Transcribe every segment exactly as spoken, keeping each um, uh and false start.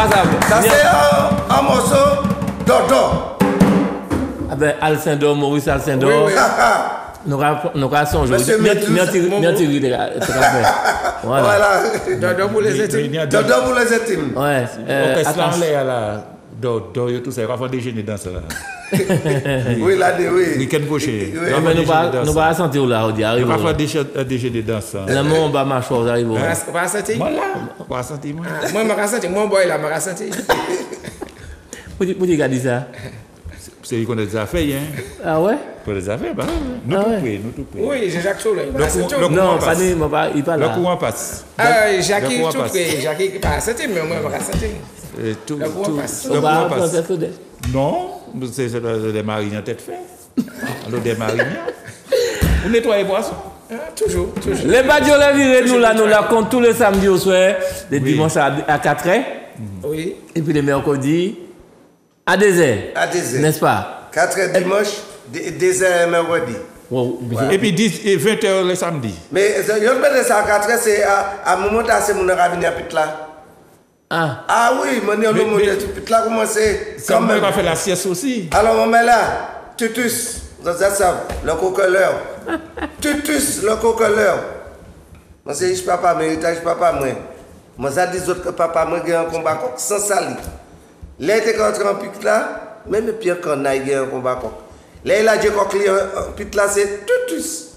Ça c'est un morceau d'Odo. Ah ben, Alcindor, Maurice Alcindor. Oui, oui. Nous avons son jeu. Monsieur Métus, Voilà. Dodo pour les étimes. Dodo pour les étimes. Ouais. Attends, là. Dodo, tout ça, on va déjeuner dans ça. Oui, là, oui. Week-end prochain. Non, mais nous ne pas sentir là, on dit. On va faire déjeuner dans ça. Là, on va marcher, on arrive. On va sentir. Voilà. On va sentir. Moi, je vais sentir. Mon boy là, je vais sentir. Pourquoi tu as dit ça? C'est lui qu'on a déjà fait, hein. Ah ouais? Pour les affaires, bah, nous tout près, nous tout près. Oui, Jacques Soleil. Non, pas ni, il pas là. Le courant passe. Ah, Jacques tout près, Jacques pas sentir, mais moi, je vais sentir. Tout, le courant passe. Le courant passe. Non, c'est des mariniers en tête fait. Alors des mariniers. Vous nettoyez les poissons? Toujours, toujours. Les Badiolais virent nous là, nous la compte tous les samedis au soir, les dimanches à quatre heures. Oui. Et puis les mercredis à deux heures. À deux heures. N'est-ce pas? quatre heures dimanche, deux heures mercredi. Et puis dix et vingt heures le samedi. Mais je vais ça à quatre heures, c'est à moment où c'est mon venir à Pitla. Ah. Ah oui, mon nom de Pitla commencé. Quand même, on va faire la sieste aussi. Alors, on met là, tutus, ça, le coqueleur. Tutus, le coqueleur. Moi, c'est papa, mais héritage papa, moi. Moi, ça dit autres que papa, moi, j'ai un combat sans sali. Là, il était rentré en Pitla, même Pierre Cornaille, il y a un combat. Là, il a dit que Pitla, c'est tutus.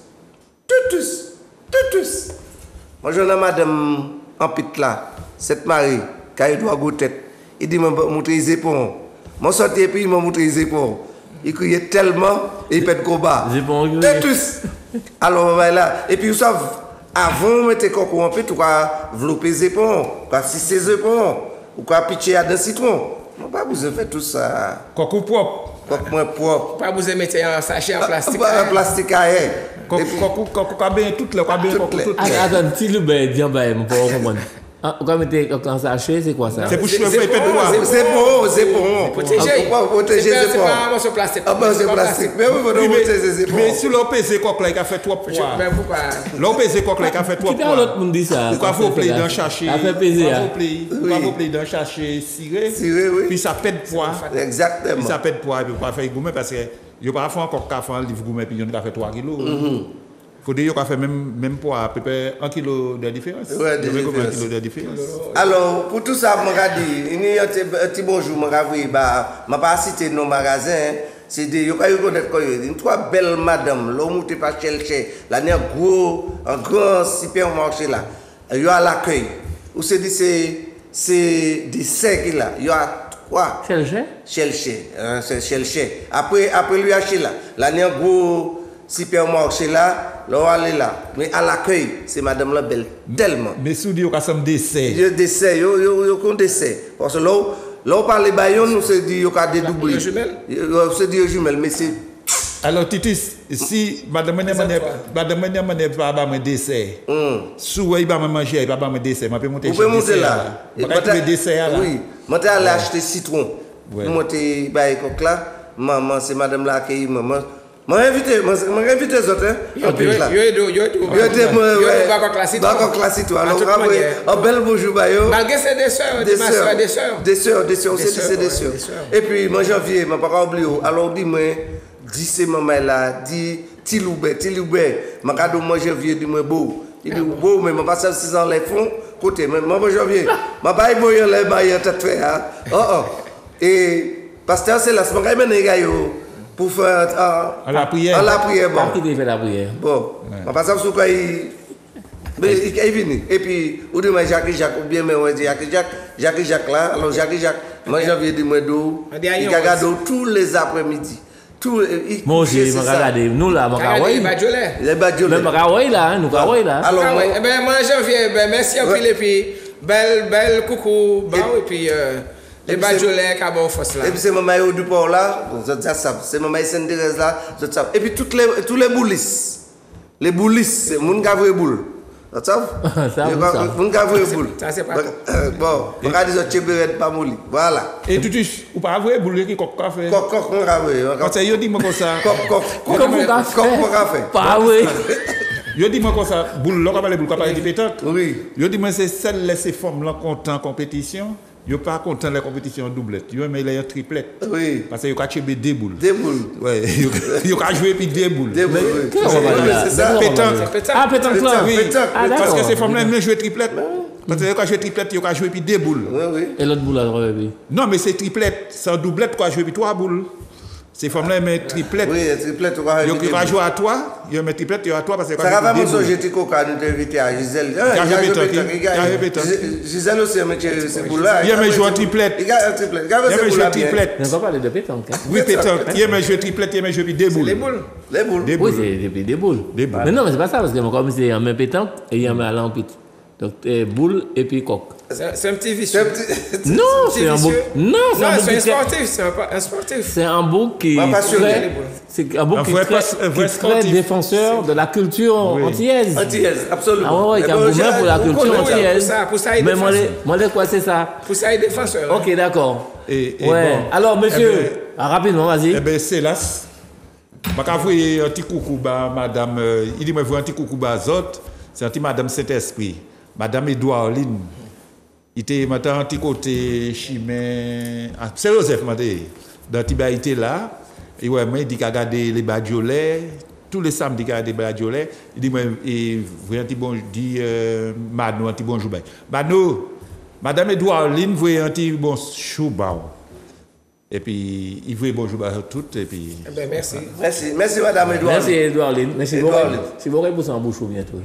Tutus. Tutus. Moi, je n'ai madame en Pitla, cette Marie, quand il doit goûter. Il dit, il m'a montré les épaules. Moi, sorti et puis il m'a montré les épaules. Il criait tellement et il pète combat. Tutus. Alors, voilà. Et puis, vous savez, avant, on mettait coco en pit, ou quoi, vlopper les épaules, quoi, si ses épaules, ou quoi, pitcher à d'un citron. Non, pas vous avez fait tout ça. Coco propre. Coco moins propre. Pas vous mettre un sachet en plastique. En plastique à air. Coco, coco, cabine, toutes les cabines, coco, toutes les. Attends, si le bain, dis, ben, on peut comprendre. Quand vous mettez un sachet, c'est quoi ça? C'est pour cheveux et pète quoi? C'est pour, c'est pour. Protéger. Pour protéger, c'est pour. C'est pas un morceau plastique. Ah ben, c'est plastique. Mais oui, vous devez protéger, c'est pour. Mais si l'on pèse coq là, il a fait trois poids. Mais pourquoi? L'on pèse coq là, il a fait trois poids. Qui l'autre monde dit ça? Pourquoi faut plier dans sachet? Ça fait plaisir. Pourquoi faut plier dans sachet ciré? Ciré, oui. Puis ça pète poids. Exactement. Puis ça pète poids et puis on va faire gourmet parce que il pas faire encore café en livre gourmet puis on a fait trois kilos. Faut dire qu'on a fait même même poids à peu près un kilo de différence. Ouais, de différence. Un kilo de différence. Alors pour tout ça, je dit, il y a un petit bonjour, je bah, m'a pas cité nos magasins. C'est des, yo pas yo connaître quoi yo, une trois belles madame, l'homme t'es pas chercher, là il y a un gros, un grand supermarché là. Yo à l'accueil. Ou c'est dit c'est c'est des cinq là, yo a trois. Chercher? Chercher, hein, c'est chercher. Après après lui acheter là, là il y a un gros supermarché là, là on aller là. Mais à l'accueil, c'est madame la belle tellement. Mais sous dit yo ka somme dessert. Yo dessert, yo yo yo kon dessert. Parce que là là on parle bayon, nous c'est dit yo ka dédoubler. Les jumelles. C'est dit jumelles, mais c'est alors Titus, si madame Mene madame Mene Mene pas ba me dessert. Sous il va me manger, il va pas me dessert, m'a peut monter. Vous pouvez monter là. Vous pouvez dessert là. Oui, moi t'ai allé acheter citron. Pour monter bail coq là, maman c'est madame là accueilli maman. M'a invité, m'a invité les autres. Yo yo yo yo yo ba ko classique. Ba ko classique alors un bel bonjour ba yo. Malgré c'est des sœurs, des sœurs, des sœurs. Des sœurs, des sœurs, c'est des sœurs. Et puis moi janvier, m'a pas oublié. Alors dis moi dis c'est maman là, dis Tiloubé, Tiloubé. M'a cadeau moi janvier dis moi beau. Il dit beau mais m'a pas ça six ans les fonds côté mais moi janvier. M'a pas boyer les bailler tête fait hein. Oh oh. Et pasteur c'est la semaine même les gars yo. Pour faire à la prière. À la prière, bon. Qui fait la prière? Bon. On passe sur quoi il. Mais il est venu. Et puis, ou dit, Jacques Jacques, ou bien, mais on dit Jacques Jacques, Jacques Jacques là. Alors, Jacques Jacques, moi, j'ai envie de me dire, il regarde tous les après-midi. Moi aussi, je regarde. Nous là, je regarde. Les Badiolais. Les Badiolais. Même regarde là, nous regarde là. Alors, moi, janvier, merci un peu, et puis, belle, belle coucou, et puis. Les Badiolais qui ont fait là. Et puis c'est maman du port là, c'est maman Sainte-Thérèse là, et puis toutes les tous les boulisses. Les boulisses, c'est mon gavre boule. Ça ça mon gavre boule. Ça c'est pas bon, on va dire tchéberet pas moli. Voilà. Et tu tu ou pas vrai boule qui coq café. Coq coq mon gavre. Quand ça yo dit moi comme ça. Coq coq coq coq café. Pas vrai. Yo dis moi comme ça boule là pas les boule pas de pétanque. Oui. Yo dis moi c'est celle laisser forme là content compétition. Ils sont pas contents de la compétition en doublette. Ils aiment les triplettes. Oui. Parce qu'ils ont acheté des boules. Des boules. Ouais, ils ont joué puis des boules. Des boules, oui. Qu'est-ce qu'on va dire? C'est ça. Pétanque. Ah, pétanque là. Oui, Pétanque, Ah, parce d'accord. que ces femmes-là aiment jouer triplette. Parce qu'ils ont joué triplette, ils ont joué puis des boules. Oui, oui. Et l'autre boule là, oui. Non, mais c'est triplette. C'est en doublette qu'on a joué puis trois boules. Ces femmes-là aiment triplette. Oui, triplette, tu vas Ils ont joué à toi, ils aiment triplette, ils ont à toi parce que ça va vraiment j'ai été coca, nous t'inviter à Gisèle. Gisèle aussi, mais c'est pour là. Il aime jouer triplette. Il aime triplette. Il aime jouer triplette. On va parler de pétanque. Hein. Oui, pétanque. Il aime jouer triplette, il aime jouer puis des boules. Les boules. Les boules. Des Oui, boules. c'est des, des boules. Des boules. Mais non, mais c'est pas ça, parce que comme c'est en même pétanque, et il y a un lampit. Donc, euh, boule et puis coq. C'est c'est un petit C'est vicieux. un petit- Non, C'est c'est un bouc. vicieux. Non, c'est Non, un bouc c'est un qui traite- sportif, c'est un, un sportif. c'est un bouc qui Pas passionné, très- les boules. c'est un bouc Un qui vrai est très, pas- un vrai qui est très sportif. défenseur de la culture antillaise. Antillaise, absolument. Ah ouais, ouais, qui a Eh ben, un gourmet pour la on culture connaît, antillaise. Pour ça, pour ça, il Mais est moi, les- défenseur. moi, les quoi, c'est ça. Pour ça, il est défenseur. hein. Ok, d'accord. Et- et Ouais. bon. Alors, monsieur, Eh ben- ah, rapidement, vas-y. Eh bien, c'est là. Je vais envoyer un petit coucou à madame. euh, Il dit, moi, je veux un petit coucou à Zot. C'est un petit madame Saint-Esprit. Madame Edouardine. Il était maintenant un petit côté chimé. Ah, c'est Joseph, m'a dit. Dans petit il était là. Et ouais, moi, il dit qu'il a regardé les Badiolais. Tous les samedis, il a regardé les Badiolais. Il dit, moi, il voyez un petit bon. dit euh, Mano, un petit bonjour. Mano, madame Edouardine, voyez un petit bon chouba. Et puis, il voulait bonjour à toutes. Et puis, Eh ben, merci. Merci, merci madame Edouard. Merci, Edouard Lynn. Merci beaucoup. Edouard Lynn. Si vous avez en bouche bientôt.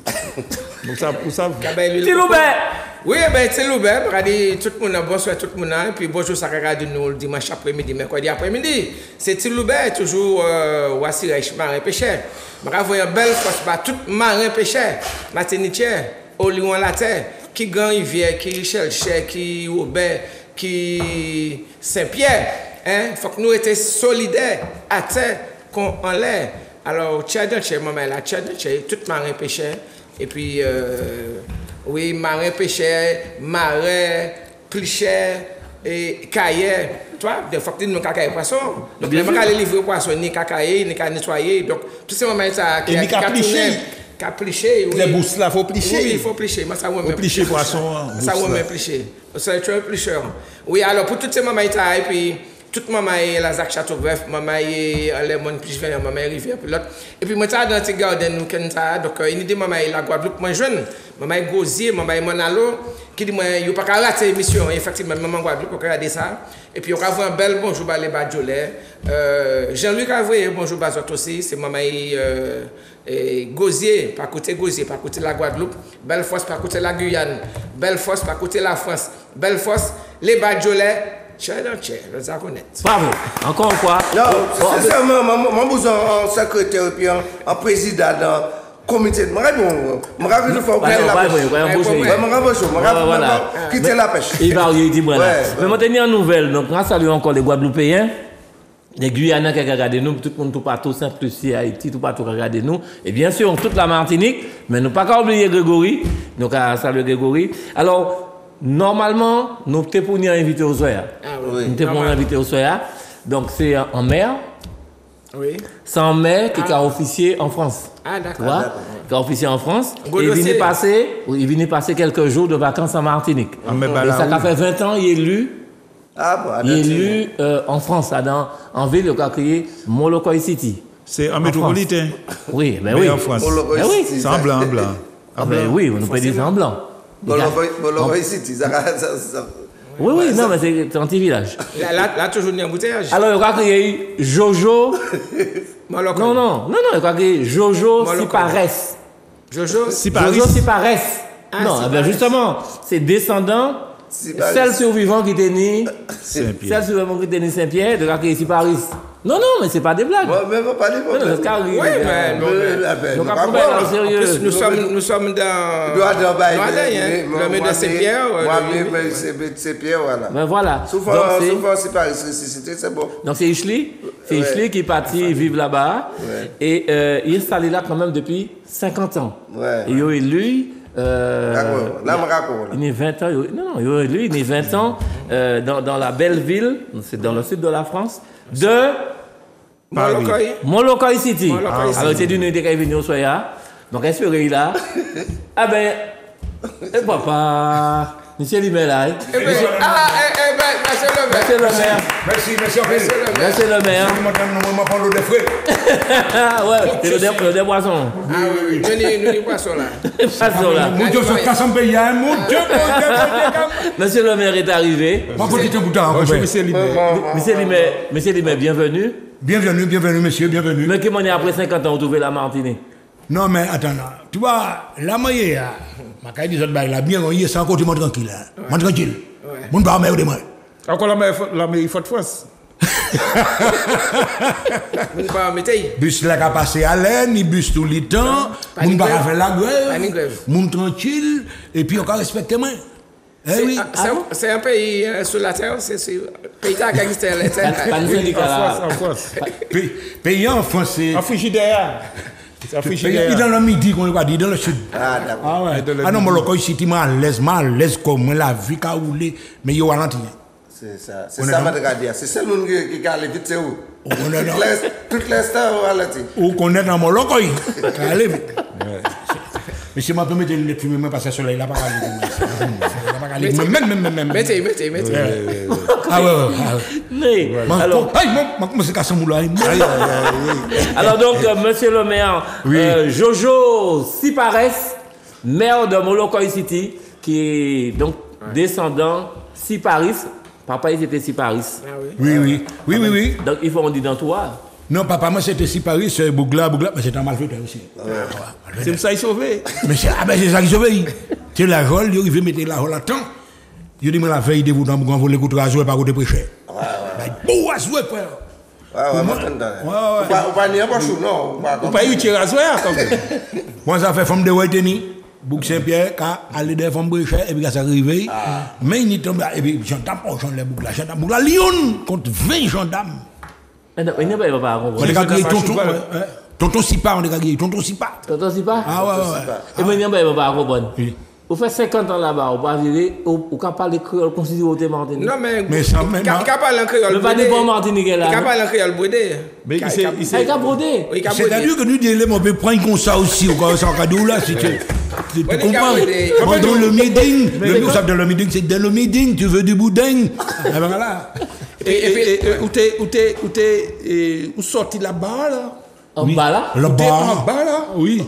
pour ça, pour ça, Ah ben, lui, Petit Loubert! Oui, eh ben, c'est Loubert. Regardez, tout le monde, bonsoir tout le monde. Et puis, bonjour, ça regarde nous le dimanche après-midi, mercredi après-midi. C'est Petit Loubert, toujours euh, Wassi Reich, marin pêcheur. Je vais un bel force par tout marin pêcheur, Martiniquais, au Lyon la terre, qui Grand Rivière, qui Richel Cher, qui Robert, qui Saint-Pierre. Il faut que nous étions solidaires à terre qu'on en l'air. Alors, Tchadon, maman, là, Tchadon, tout marin pêcheur. Et puis, euh, oui, marin pêcheur, marin, cliché et cahier. Tu vois, des fois, nous avons cacaille poisson. Donc, Bien nous sûr. avons les livrer poisson, ni cacaille, ni nettoyer. Donc, tous ces moments, ça Et ni qu'à plicher. Qu'à plicher, oui. les bousses là, il faut plicher. Oui, il faut plicher. Moi, ça, ouais, Faut même plicher poisson. hein, ça, bousses ouais, là. même plicher. Ça, tu es un plicheur. Oui, alors, pour toutes ces mamans, et puis, toute maman est la Zac Châteaubref, maman est les mondes plus vert, maman est rivière pilote. Et puis moi ça dans ces garden nous quand ça donc une idée maman est la Guadeloupe moins jeune, maman est Gosier, maman est Monalo qui dit moi il pas rater émission effectivement maman Guadeloupe on regarder ça et puis on va voir un bel bonjour ba les Badiolais. Euh Jean-Luc Avoué bonjour Bazot aussi, c'est maman est euh, et Gosier par côté Gosier par côté la Guadeloupe, Bellefosse par côté la Guyane, Bellefosse par côté la France, Bellefosse les Badiolais. Cher, cher, nous avons connaître. Bravo. Encore une fois. Non, Bon, c'est ça, mon besoin en secrétaire et puis en président dans le comité. Je réponds. Je réponds, il faut Ouais, quitter la ouais, pêche. ouais, ouais, un beau Je chouï. réponds, Voilà. je quitter la pêche. Il va y dire, voilà. Ouais. Mais moi, tenir une nouvelle. Donc, on salue encore les Guadeloupéens, les Guyanais qui regardent nous, tout le monde, tout partout, Saint-Lucie, Haïti, tout partout qui regardent nous. Et bien sûr, toute la Martinique. Mais nous ne pas qu'à oublier Grégory. Donc, à saluer Grégory. Alors, normalement, nous sommes pour nous inviter au soya. Ah Oui. Nous sommes pour nous inviter au soya. Donc, c'est en mer. Oui. C'est en mer qui a officié en France. Ah, Tu d'accord. vois, qui a officié en France. Gros Et il dossier. venait passer, il venait passer quelques jours de vacances en Martinique. Ah, mais bah, Et là, ça a oui. fait vingt ans, il est élu, Ah bon, il est attends. élu euh, en France, là, dans, en ville, il a créé Molokoy City. C'est un métropolitain. Oui, ben Mais oui. en France. On le Ben oui. ici, C'est en blanc, en blanc. Ah ben oui, on nous peut dire ça en blanc. On le voit ici, ça ça- ça- Oui, oui, non, mais c'est c'est un petit village. Là, là, là, toujours un embouteillage. Alors, il a créé Jojo. Molokoy. Non, non, non, non, il a créé Jojo Molokoy. Sipares. Jojo. Si Paris. Jojo Sipares. Ah, Non, eh ben Sipares. justement, c'est descendant, Sipares. celle survivante qui était née. Saint-Pierre. Celle survivante qui était née Saint-Pierre, de la créé ici Paris. Non, non, mais c'est pas des blagues. Moi, même pas dire Non, non, c'est carré. Oui, mais non, mais- Donc, Donc, après, là, En sérieux. plus, nous sommes, nous sommes dans. doit dans bail. Dans Alain, hein. Le maire de Saint-Pierre. euh, Moi, le- mais c'est c'est Pierre, voilà. Ben voilà. Souvent, Donc, c'est- souvent, c'est pas ressuscité, c'est bon. Donc c'est Ishli, c'est Ouais. Ishli qui est parti vivre là-bas Ouais. et euh, il est installé là quand même depuis cinquante ans. Ouais. Et il est élu. Euh, D'accord, là, je raconte. il est vingt ans. il- Non, non, il est élu, il est vingt ans euh, dans, dans la belle ville, c'est dans le sud de la France, de Molokoy. Molokoy City. Molokoy Alors c'est d'une idée qui est venue au Soya. Donc espérez là. Ah ben, eh, papa. Monsieur Limel là. Eh ben, ah, eh, eh ben, monsieur le maire. Monsieur le maire. Merci, merci en fait. Monsieur le maire. Je m'entends pas l'eau de frais. Ouais, c'est le dé- le des poissons. Ah oui, oui. Nous n'y- nous n'y poissons là. Poissons là. Mon Dieu, ce casse en pays, hein, mon Dieu, mon Dieu, mon Dieu. Monsieur le maire est arrivé. Pas pour dire un bout de temps, Bonjour, hein, monsieur Libé. Monsieur Limel, Monsieur Limel, bienvenue. Bienvenue, bienvenue, monsieur, bienvenue. Mais comment on est après cinquante ans, vous trouvez la Martinique? Non, mais attends, là. Tu vois, la moyenne, ma caille des autres bails, là, bien, on y est sans côté, moi tranquille, hein. Moi tranquille. Mon bar, mais de moi. Encore la meilleure la meilleure fois de France. Nous pas en métier. Bus là qui a passé à l'aine, il bus tout le temps, Pas mon ni bar grève. a fait la Pas ni grève, grève. mon tranquille, et puis on a respecté moi. Eh C'est oui. ah, c'est un- c'est un pays euh, sur la terre, c'est un pays qui existe à la Pas terre. de En syndicat France, là. en France. Pays- Pays en France, c'est. En frigidaire. C'est en Pays frigidaire. dans le midi, qu'on va dire, dans le sud. Ah, d'accord. Ah ouais. Et de le Ah non, midi. mais le cas ici, tu m'as à l'aise, moi à l'aise comme moi, la vie qu'a roulé, mais il y a ralenti. C'est ça. C'est On est ça, dans- ma dire. C'est celle qui qui a allé vite, c'est où? On est dans- Toutes les- Toutes les stars au ralenti. Ou qu'on est dans mon loco, allez vite. Mais si je peux mettre une lunette fumée, moi, parce que le soleil, il n'a pas qu'à aller. Il n'a pas qu'à aller. Même, même, même, même. Mettez, mettez, mettez. Ah ouais, ouais. ah ouais. Mais, Bon, alors, bon, aïe, mon- mon- mon- c'est cassé mon là. alors donc, euh, monsieur le maire, Oui. euh, Jojo Sipares, maire de Molokoy City, qui est donc descendant Siparis. Papa, il était Siparis. Ah oui. Oui, oui. Oui, oui, oui. Donc, il faut on dit dans toi. Non, papa, moi, c'était si Paris, c'est Bougla, Bougla, mais c'était un malfaiteur aussi. C'est pour ça qu'il sauvé. Mais c'est ah ben, c'est ça qui se veille. C'est la rôle, il arrive à mettre la rôle à temps. Je dis, mais la veille de vous, dans vous voulez écouter à jouer par côté prêcher. Bon, à jouer, frère. Ouais, ouais, moi, ouais, Ou pas- ou pas ni un peu chaud, non. ou pas Ou comme- pas eu tir à soir, comme ça. Moi, ça fait femme de Waiteni, Bouc Saint-Pierre, qui aller des femmes prêcher, et puis ça arrive. Mais il tombe là, et puis j'entends pas, j'entends les Bougla, j'entends Bougla, Lyon, contre vingt gendarmes. Il n'y a pas de papa. On est gagné tonton, ouais, ouais. Tonton Sipa, on est gagné, tonton Sipa. Tonton Sipa? Ah ouais, ouais, ouais. Et moi, il n'y a pas de papa. Comprendre. Oui. Vous faites cinquante ans là-bas, vous pouvez vivre, vous pouvez parler créole, considérer au Martinique. Non, mais. Mais ça, mais- Il parle en créole. Mais pas brodé. des bons Martiniquais là. Il parle en créole brodé. Mais il Ka- s'est- ka- il Ah, il a brodé. Oui, il a brodé. C'est-à-dire que nous, des éléments, on peut prendre comme ça aussi, au cas où ça en cadeau là, si tu, tu, tu Ouais, les comprends. gars, les- Moi, dans le meeting, Mais le les nous gars- savons dans le meeting, c'est dans le meeting, tu veux du boudin. Ah ben voilà. Et, et, et, où t'es, où t'es, où t'es, et où sorti là-bas, là? En bas là. Le T'es en bar. bas, là? Oui.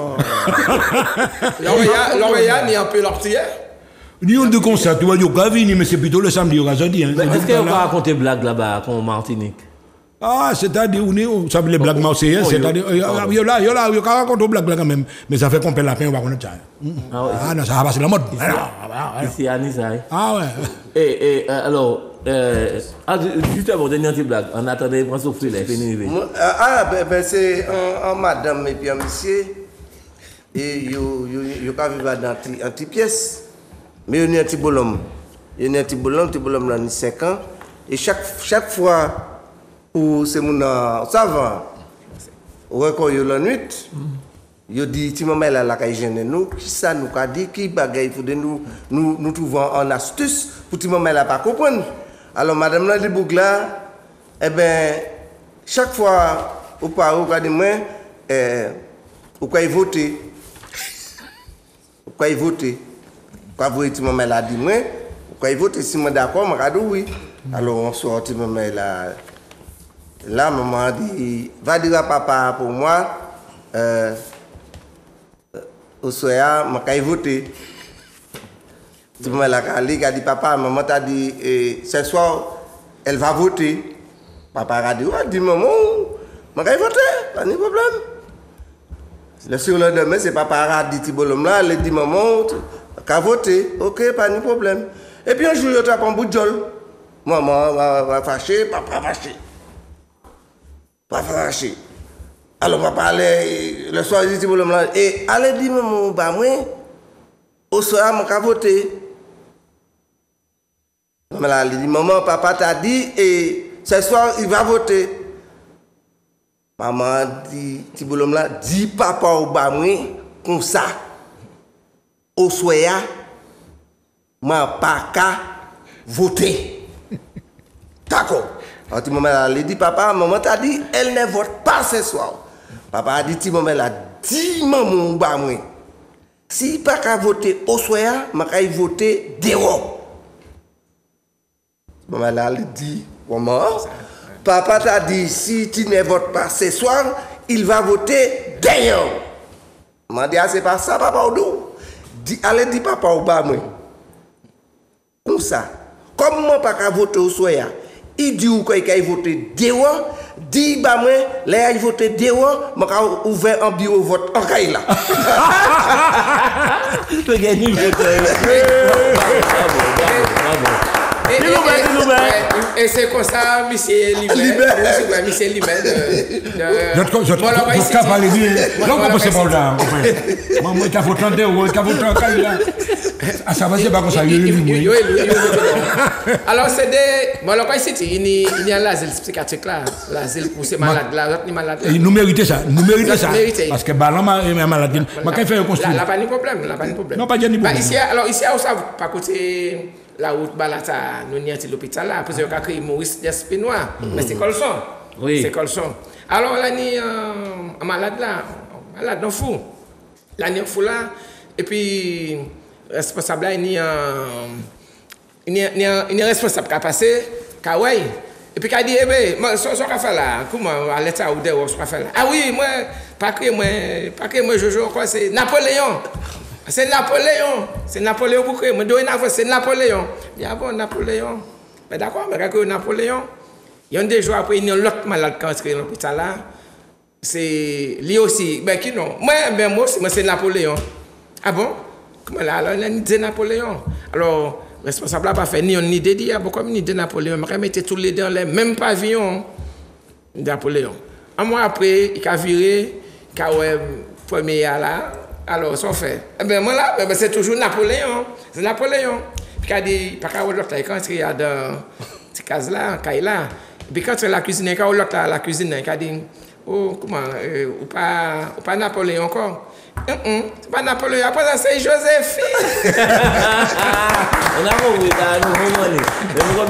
L'Oréal, l'Oréal, il y a un peu l'ortier. Ni on de concert, tu vois, il y a venir, mais c'est plutôt le samedi, au jeudi. Hein. Mais C'est est-ce du qu'on temps, va là. raconter blague là-bas, comme en Martinique? Ah, c'est-à-dire, on est, on savait les blagues marseillaises, oh, c'est-à-dire, yo. il y a- il y a là, il y a là, il y a qu'à raconter aux blagues là quand même. Mais ça fait qu'on perd la peine, on va connaître ça. Ah ouais. Ah non, ça va passer la mode. Ah, non, ah, ah, Ici à Nice. hein. ah ouais. Et, et euh, alors, euh, ah, justement, dernière petite blague. On attendait de prendre souffler là, fini. Moi, euh, Ah, ben, ben, c'est un, un madame et puis un monsieur. Et yo yo yo ka vivre dans ti- un petit pièce. Mais il y a un petit bonhomme. Il y a un petit bonhomme, petit bonhomme là, il a cinq ans. Et chaque, chaque fois où c'est mon euh, ça va, ou quand il y a la nuit, il dit, si maman là, la gêne nous, qui ça nous a dit, qui bagaille pour de nous, nous, nous trouvons en astuce pour que maman là pas comprendre. Alors madame là, dit Bougla, eh ben, chaque fois, au pas, au cas de moi, eh, au cas voter, au cas voter, quand vous êtes maman là, dit moi, au cas voter, si moi d'accord, moi dit oui. Alors on sort, maman là. Là, maman dit, va dire à papa pour moi, euh, au soir, je vais voter. Tu me l'as dit, papa, maman t'a dit, eh, ce soir, elle va voter. Papa a dit, ouais, dis maman, je vais voter, pas de problème. Le surlendemain, c'est papa a dit, là, elle dit, maman, tu vas voter, ok, pas de problème. Et puis un jour, il y a un bout de jol. Maman va fâcher, papa fâché. Pas fâché. Alors papa allait le soir il dit pour le blanc et allez dire maman bah moi au soir mon ka voter. Maman là il dit maman papa t'a dit et ce soir il va voter. Maman dit petit bonhomme là dit papa au bah moi comme ça au soir m'a pas qu'à voter. D'accord. Alors, petit maman là, elle dit, papa, maman t'a dit, elle ne vote pas ce soir. Papa a dit, petit maman là, dis maman, bah moi. Si pas qu'à voter au soya, je vais voter dehors. Maman là, elle dit, comment? Papa t'a dit, si tu ne votes pas ce soir, il va voter dehors. Je m'a dit, ah, c'est pas ça, papa, ou d'où? Allez, dis papa, ou bas, moi. Comme ça. Comme moi, pas qu'à voter au soya, il dit qu'il va voter dehors. Dis bah moi, là il vote dehors, moi j'ai ouvert un bureau vote en Kaila. Tu gagnes le vote. Et, et, et, et c'est comme ça, monsieur Libert, monsieur Libert de... Votre cas parle bien. Non, on ne peut pas là. Moi, je vais voter en dehors, je vais voter en Kaila. Ah, ça va, c'est pas comme ça. Alors, c'est des... Bon, alors, quand il y a l'asile psychiatrique là, l'asile pour ces malades-là, les malades. Nous méritons ça, nous méritons ça. Parce que Balan est malade. Mais quand il fait un constat. Là, pas de problème, là, pas de problème. Non, pas de problème. Alors, ici, on savait pas côté la route Balata, nous n'y a l'hôpital là, parce qu'il y a créé Maurice Despinois, mais c'est Colson. Oui. C'est Colson. Alors, là, il y a un malade là, malade, non fou. Là, il y a un fou là, et puis, responsable là, il y a il y a un responsable qui a passé, qui a ouais. Et puis, qui a dit, eh bien, ce qu'on fait là, comment, à l'état ou dehors, ce qu'on fait là. Ah oui, moi, pas que moi, pas que moi, je joue, quoi, c'est Napoléon. C'est Napoléon. C'est Napoléon pour que moi, c'est Napoléon. Il y a bon, Napoléon. Mais d'accord, mais quand Napoléon, il y a des jours après, il y a l'autre malade qui est inscrit dans l'hôpital là. C'est lui aussi. Ben, qui non? Moi, ben, moi aussi, moi, c'est Napoléon. Ah bon? Comment là? Alors, il a dit Napoléon. Alors, le responsable n'a pas fait ni on ni dédié. Pourquoi ni de Napoléon? Je mettais tous les deux dans les mêmes pavillons de Napoléon. Un mois après, il a viré, il a eu premier là. Alors, ça fait. Eh bien, moi là, ben, c'est toujours Napoléon. C'est Napoléon. Puis, il a dit, pas qu'à l'autre, quand il y a dans cette case-là, là. Puis, quand il y a la cuisine, quand il y a la cuisine, il a dit, oh, comment, euh, ou pas, ou pas Napoléon encore. Hum, hum, c'est pas Napoléon, après ça, c'est Joséphine. On a compris, on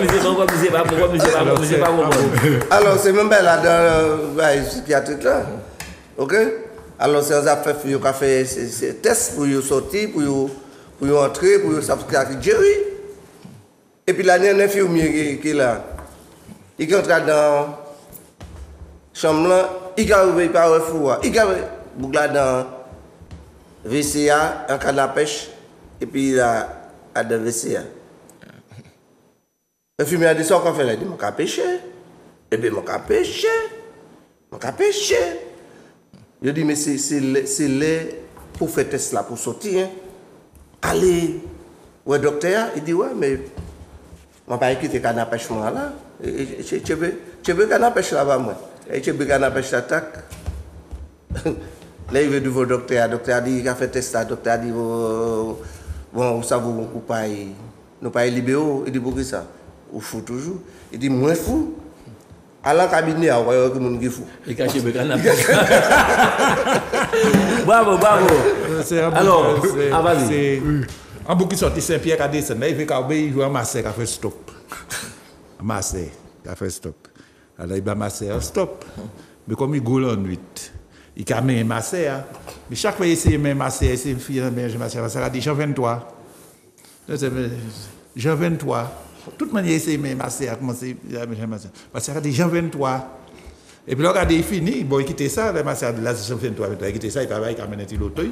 a compris. Alors, c'est même là dans le psychiatrique là. Ok? Alors, c'est un affaire qui a fait ces tests pour sortir, pour entrer, pour savoir ce qu'il et puis, là, il y a un infirmier qui est là. Il est entré dans la chambre là, il a ouvert par le four. Il a ouvert dans le V C A, un canne à pêche, et puis il a dans le V C A. L'infirmier a dit ça qu'on fait là, il dit, je vais pêcher. Et puis, je vais pêcher. Je vais pêcher. Je dis, mais c'est là pour faire test là, pour sortir. Hein. Allez, ouais, docteur, il dit, ouais, mais je ne vais pas quitter le canne à pêche là. Tu veux canne à pêche là-bas, moi. Et tu veux canne à pêche l'attaque. Là, il veut du docteur. Le docteur a dit, il a fait test là. Le docteur a dit, bon, ça vous pas, nous pas libérés. Il dit, pourquoi ça? Ou fou toujours. Il dit, moi fou. À la cabinet, on voit que mon fou. Il cache le canne à pêche. Bravo, bravo. Alors, ah, vas-y. En bouquet sorti Saint-Pierre à descendre, il fait qu'il veut amasser, il a fait stop. Amasser, il a fait stop. Alors il va amasser, stop. Mais comme il goule en nuit, il a mis un masser. Mais chaque fois qu'il essaie de masser, il essaie de faire un masser. Ça a dit Jean vingt-trois. Jean vingt-trois. Toute manière, il essaie de masser, il a commencé à masser. Parce qu'il a dit Jean vingt-trois. Et puis là, il a fini, bon, il quitte ça, le masser de la Jean vingt-trois. Il a quitté ça, il va amener un l'autre.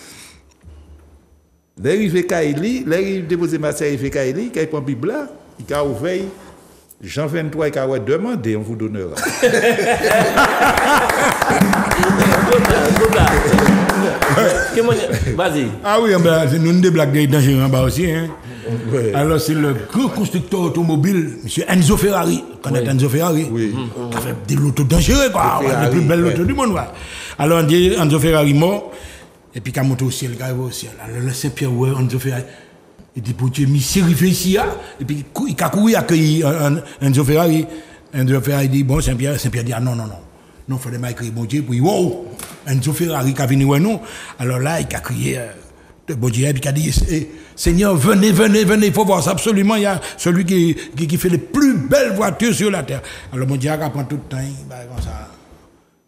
Là, il fait Kaili, là, il dépose ma sœur, il fait Kaili, quand il prend la Bible là, il a ouvert Jean vingt-trois, il a demandé, on vous donnera. Vas-y. Ah oui, nous avons des blagues dangereuses en bas aussi. Hein. Oui. Alors, c'est le grand constructeur automobile, M. Enzo Ferrari. Vous connaissez oui. Enzo Ferrari? Oui. Qui a fait des lotos dangereux, quoi. Les plus belles lotos du monde. Alors, on dit Enzo Ferrari mort. Et puis, quand il monte au ciel, il arrive au ciel. Alors, le Saint-Pierre, ouais, Enzo Ferrari. Il dit, pour Dieu, monsieur, il fait ici. Et puis, il a couru accueillir Enzo Ferrari. Enzo Ferrari dit, bon, Saint-Pierre, Saint-Pierre dit, ah non, non, non. Non, il fallait m'écrire, bon Dieu. Puis, wow, Enzo Ferrari qui a venu, ouais, non. Alors là, il a crié, bon Dieu, et puis il a dit, Seigneur, venez, venez, venez, il faut voir ça absolument. Il y a celui qui, qui, qui fait les plus belles voitures sur la terre. Alors, mon Dieu, il prend tout le temps, il va comme ça.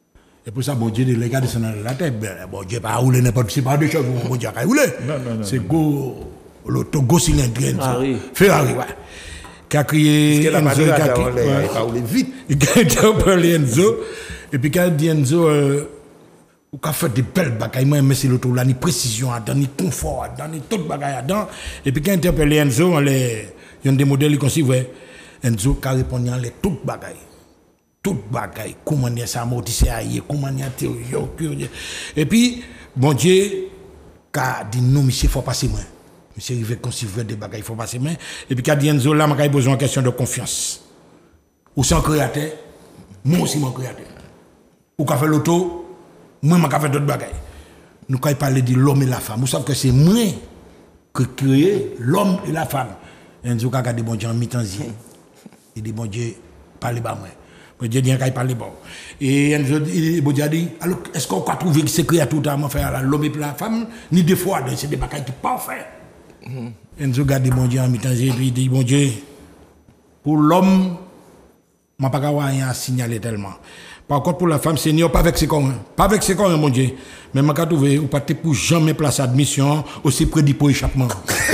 Et pour ça, bon Dieu, les gars descendent dans la tête. Bon Dieu, pas rouler n'importe quoi, c'est pas deux choses, bon Dieu, pas rouler. Non, non, non. C'est go, l'auto go cylindre. Ferrari. Ferrari, ouais. Qui a crié Parce que la Enzo, qui a madame, crié. elle pas rouler vite. Il a interpellé Enzo. Et puis quand il dit Enzo, euh, ou qu'a fait des belles bagailles, moi, mais c'est l'auto là, ni précision, dans ni confort, dans ni tout bagaille dedans. Et puis quand il interpellé Enzo, il y a des modèles qui sont ouais, Enzo qui répond à les toutes bagailles. Toutes bagailles, comment il y a ça amortissé ailleurs, comment il y a théorie. Et puis, bon Dieu, qu'a dit non, monsieur, il faut passer moins. Monsieur, il veut considérer des bagailles, il faut passer moins. Et puis, qu'a dit Enzo, là, il a besoin de question de confiance. Ou sans créateur, moi aussi, mon créateur. Ou qu'a fait l'auto, moi, je fait d'autres bagailles. Nous, quand il parle de l'homme et la femme, vous savez que c'est moi qui crée l'homme et la femme. Enzo, quand il a dit bon Dieu en mi-temps, il dit bon Dieu, parlez pas moi. Dieu dit qu'il parle bon. Et Enzo dit, alors est-ce qu'on peut trouver que c'est créature à faire l'homme et la femme, ni des fois, c'est des bagages qui pas faire. Enzo garde bon Dieu en mi-temps et puis il dit bon Dieu, pour l'homme, je ne peux pas rien à signaler tellement. Par contre, pour la femme, Seigneur, pas avec ses corps, pas avec ses corps, mon Dieu. Mais je peux trouver, ou pas pour jamais place admission, aussi prédit pour échappement.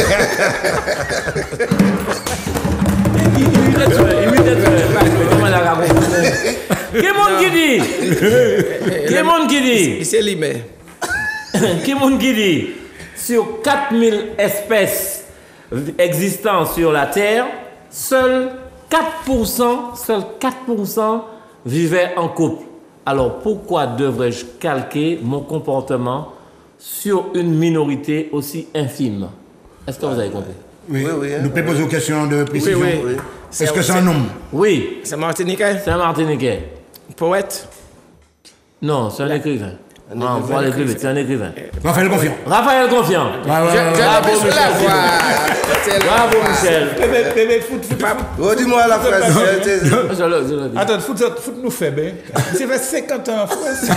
Qui monde qui dit? Qui monde qui dit? C'est limé. Qui monde qui dit? Sur quatre mille espèces existantes sur la Terre, seuls quatre pour cent, seuls quatre pour cent vivaient en couple. Alors pourquoi devrais-je calquer mon comportement sur une minorité aussi infime? Est-ce que vous avez compris? Oui, Oui, oui, nous hein, pouvons poser une question de précision. Oui, oui. Est-ce que c'est un homme? Oui, C'est Martiniquais? c'est un Martiniquais. Poète? Non, c'est un écrivain. Non, pas l'écrivain, c'est un écrivain. Raphaël Confiant. Raphaël Confiant. Ouais, ouais, Je ouais, ouais. Bravo, je la Michel. voix. Bravo, Michel. Bébé, bébé, foot, foot, Redis-moi la phrase. Je le- je le dis. Attends, foot, foot nous fait bien. C'est fait cinquante ans en France.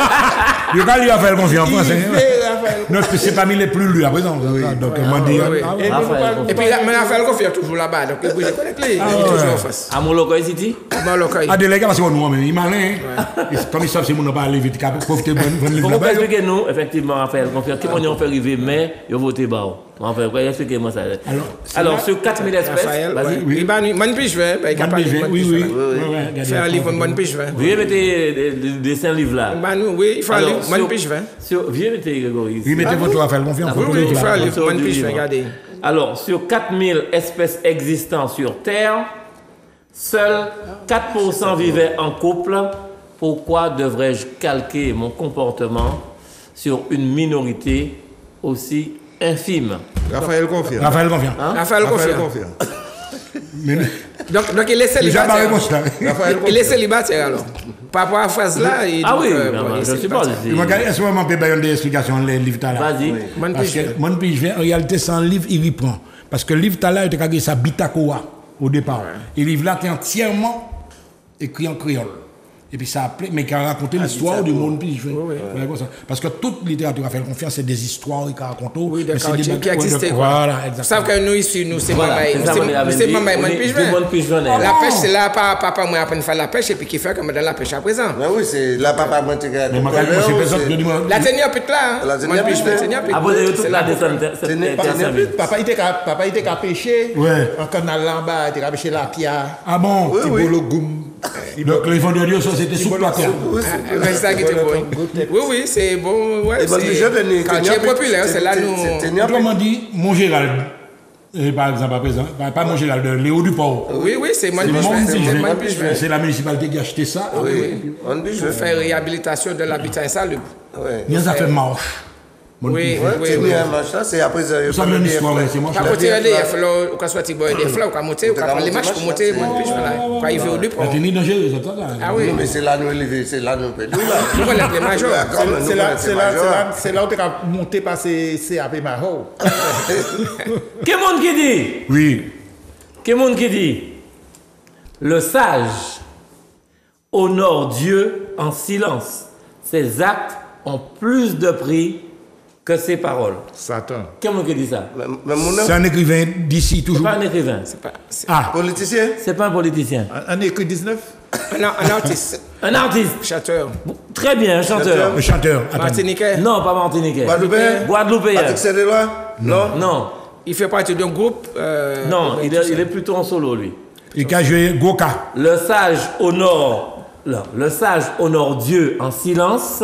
Il va lui Raphaël Confiant en Il français. fait Raphaël. Non, c'est parmi les plus lus à présent. Donc, on m'a dit. oui, oui. ah, ouais. Et nous, nous Raphaël parlons- Et puis, mais Raphaël Confiant toujours là-bas. Donc, je connais lui. Il est toujours en face. À mon local City? Bon, local. Ah, des gars, parce qu'on nous, mais il est malin. Comme ils savent, c'est mon nom pas aller vite, il profiter de bonne livre Comment là-bas. expliquer nous, effectivement, Raphaël Confiant, qui on fait arriver, mais ils ont voté bas. Enfin, expliquez-moi ça. Alors, Alors, sur quatre mille espèces, Raphaël, vas-y. ouais. Il va nous, bonne piche, ouais. Il est capable de Oui, oui. faire un livre, une bonne piche, ouais. Veuillez mettre des dessins livres là. Bah, nous, oui, il faut un Alors, livre, bonne sur- piche, ouais. sur- Veuillez mettre Grégory. Oui, mettez votre Raphaël Confiant. Ah, faut Oui, que oui, vous il faut un le- livre, Sur bonne du piche, livre. regardez. Alors, sur quatre mille espèces existantes sur Terre, seuls quatre pour cent vivaient en couple. Pourquoi devrais-je calquer mon comportement sur une minorité aussi infime? Raphaël Confiant. Raphaël Confiant. Raphaël Raphaël Confiant. Confiant. Mais- Donc, donc, il est Déjà, ma célibataire. réponse là. Raphaël Il est Confiant. célibataire, alors. Par rapport à la phrase là, il Ah donc, oui, euh, non, bon, il est je ne suis pas célibataire. Il m'a dit, est-ce que vous m'avez donner des explications, les livres là? Vas-y. Bonne Parce piche, que ouais. mon pays, je viens, en réalité, c'est un livre, il reprend. Parce que le livre là, il était sa Bitakoa au départ. Et le livre là, est entièrement écrit en créole. Et puis ça a appelé, mais qui a raconté l'histoire du monde pays. Voilà, comme ça. Parce que toute littérature a fait confiance, c'est des histoires qu'il raconte. Oui, mais d'accord, c'est des qui, bagages- qui existait. ouais, quoi. Voilà, Vous exactement. savez que nous ici, nous, c'est Voilà, maman, c'est ça, nous, on est avec c'est lui. maman, On bonne est piche, du ouais. bonne piche venelle. La pêche, c'est là, pa- papa, moi, apprendre à faire la pêche, et puis qui fait comme dans la pêche à présent. Mais oui, c'est là, papa, moi, tu regardes. Mais ma calme, c'est personne qui dit moi. La tenir pute là, La hein. tenir Bonne piche, pute, la tenir pute. Après, toute C'est la là. descente, C'est né- c'est c'est né- Papa il était qu'à papa il était qu'à pêcher. Ouais. En canal là-bas, il était qu'à pêcher la pierre. Ah bon? Il oui. le goum. Donc les fonds de Dieu, ça c'était sous la terre. Oui, Ah, c'est- c'est ça qui était bon. Oui, oui, c'est bon. Ouais, Et bonne piche, je tenais- c'est quartier tenais- populaire, c'est là c'est- nous. c'est- tenais- Autrement dit, mon Gérald, et par exemple à présent, pas pas mon Gérald, de Léo Duport. Oui, oui, c'est bonne C'est piche, mon ouais, c'est petit bonne jeu. piche, ouais. C'est la municipalité qui a acheté ça. Oui, oui. On dit, je Pour faire réhabilitation de l'habitat insalubre. Ouais. Bien ça fait marche. Mon Oui, petit. Ouais, oui, c'est oui. mis un match là, c'est après ça. Ça mène une histoire, ouais, c'est moi. Par contre, il y a des fleurs, ou qu'on soit boire des fleurs, ou qu'on monter, ou qu'on prendre les matchs pour monter, bonne piche, voilà. Quand il veut au dupont. C'est ni dangereux, c'est ça. Ah oui, Non, mais c'est là nous élevé, c'est là nous perdus là. nous connaissons les majors. D'accord, mais nous C'est là, connaissons c'est les là, c'est majors. là, c'est là où tu as monté par ces C A P Mahou. Quel monde qui dit? Oui. Quel monde qui dit? Le sage honore Dieu en silence. Ses actes ont plus de prix que ses paroles. Satan. Comment qui dit ça? C'est un écrivain d'ici C'est toujours. pas un écrivain. C'est pas. c'est Ah, Politicien? C'est pas un politicien. Un écrit dix-neuf? Un, un artiste, Un artiste. chanteur, Très bien, un chanteur. le chanteur. Attends. martiniquais. Non, pas martiniquais. Guadeloupéen? Guadeloupéen. Patrick Saint-Éloi? Non. Non, Il fait partie d'un groupe. euh, non, euh, il tout est, ça. il est plutôt en solo, lui. Il a joué Goka. Le sage honore, non, le sage honore Dieu en silence.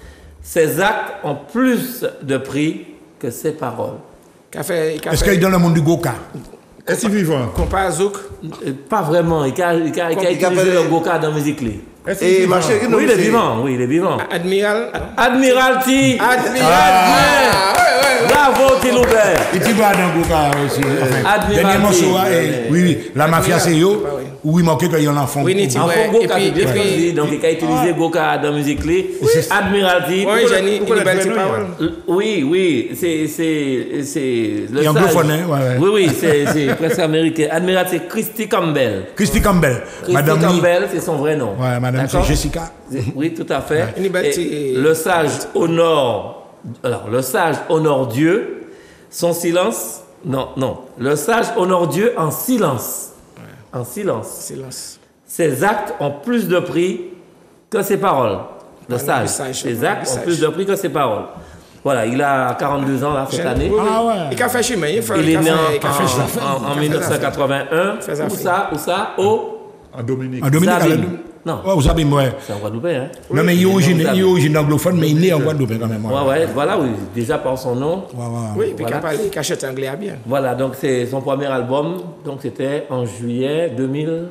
Ses actes ont plus de prix que ses paroles. Qu'a fait, qu'a Est-ce fait qu'il est dans le monde du Goka? Est-ce qu'il est vivant? compas Zouk. Euh, Pas vraiment. Il a, il a, il a Il a utilisé fait- le goka dans la musique. Lui. Est-ce qu'il est Et vivant? marché, Oui, il est vivant. Oui, il est vivant. Admiral. Admiralty. Admiral. Ah, ouais, ouais, ouais. Bravo, Tiloubert. Il était dans le Goka aussi. Enfin, Admiralty. dernier morceau, hein, Ouais, et- ouais. oui, oui. La mafia, c'est yo. Ah, oui. Oui, manquait qu'il y en a en fond. Oui, Niti. En Ouais, fond, et Goka, puis- c'est bien et puis- choisi. Donc, il a utilisé Goka dans la musique. Lui. Admiralty. Oui, Pourquoi- Jenny, pourquoi une la belle Grenouille, parole. Euh, Oui, oui, c'est c'est c'est le Et sage. anglophone, hein, ouais, ouais. Oui, oui, c'est c'est presque américain. Admiral, c'est Christy Campbell. Christy Campbell. Christy Madame Lee. Campbell, c'est son vrai nom. Ouais, madame, c'est D'accord? Jessica. Oui, tout à fait. Une belle Et petite- le sage honore. Alors, le sage honore Dieu. Son silence. Non, non. Le sage honore Dieu en silence. En silence. Silence. Ses actes ont plus de prix que ses paroles. Le Ah, sage. le sage, Ses le actes ont sage. plus de prix que ses paroles. Voilà, il a quarante-deux ans là, cette année. Oui, oui. Ah ouais. Il a fait chemin. Il fait- Il est a né fait- en, il a fait chemin. en- en- en Il a fait mille neuf cent quatre-vingt-un. Fais Où affaire. ça? Où ça? Au En Dominique. En Dominique, Sabine. elle est- Non, Ouais, vous savez, ouais. c'est en Guadeloupe, hein? Non, mais il est origine- Sabine. il est origine anglophone, mais il est né en Guadeloupe quand même. Ouais, ouais, voilà, oui, déjà par son nom. Ouais, ouais. Oui, puis il Voilà. a parlé, il a chanté anglais à bien. Voilà, donc c'est son premier album. Donc c'était en juillet deux mille.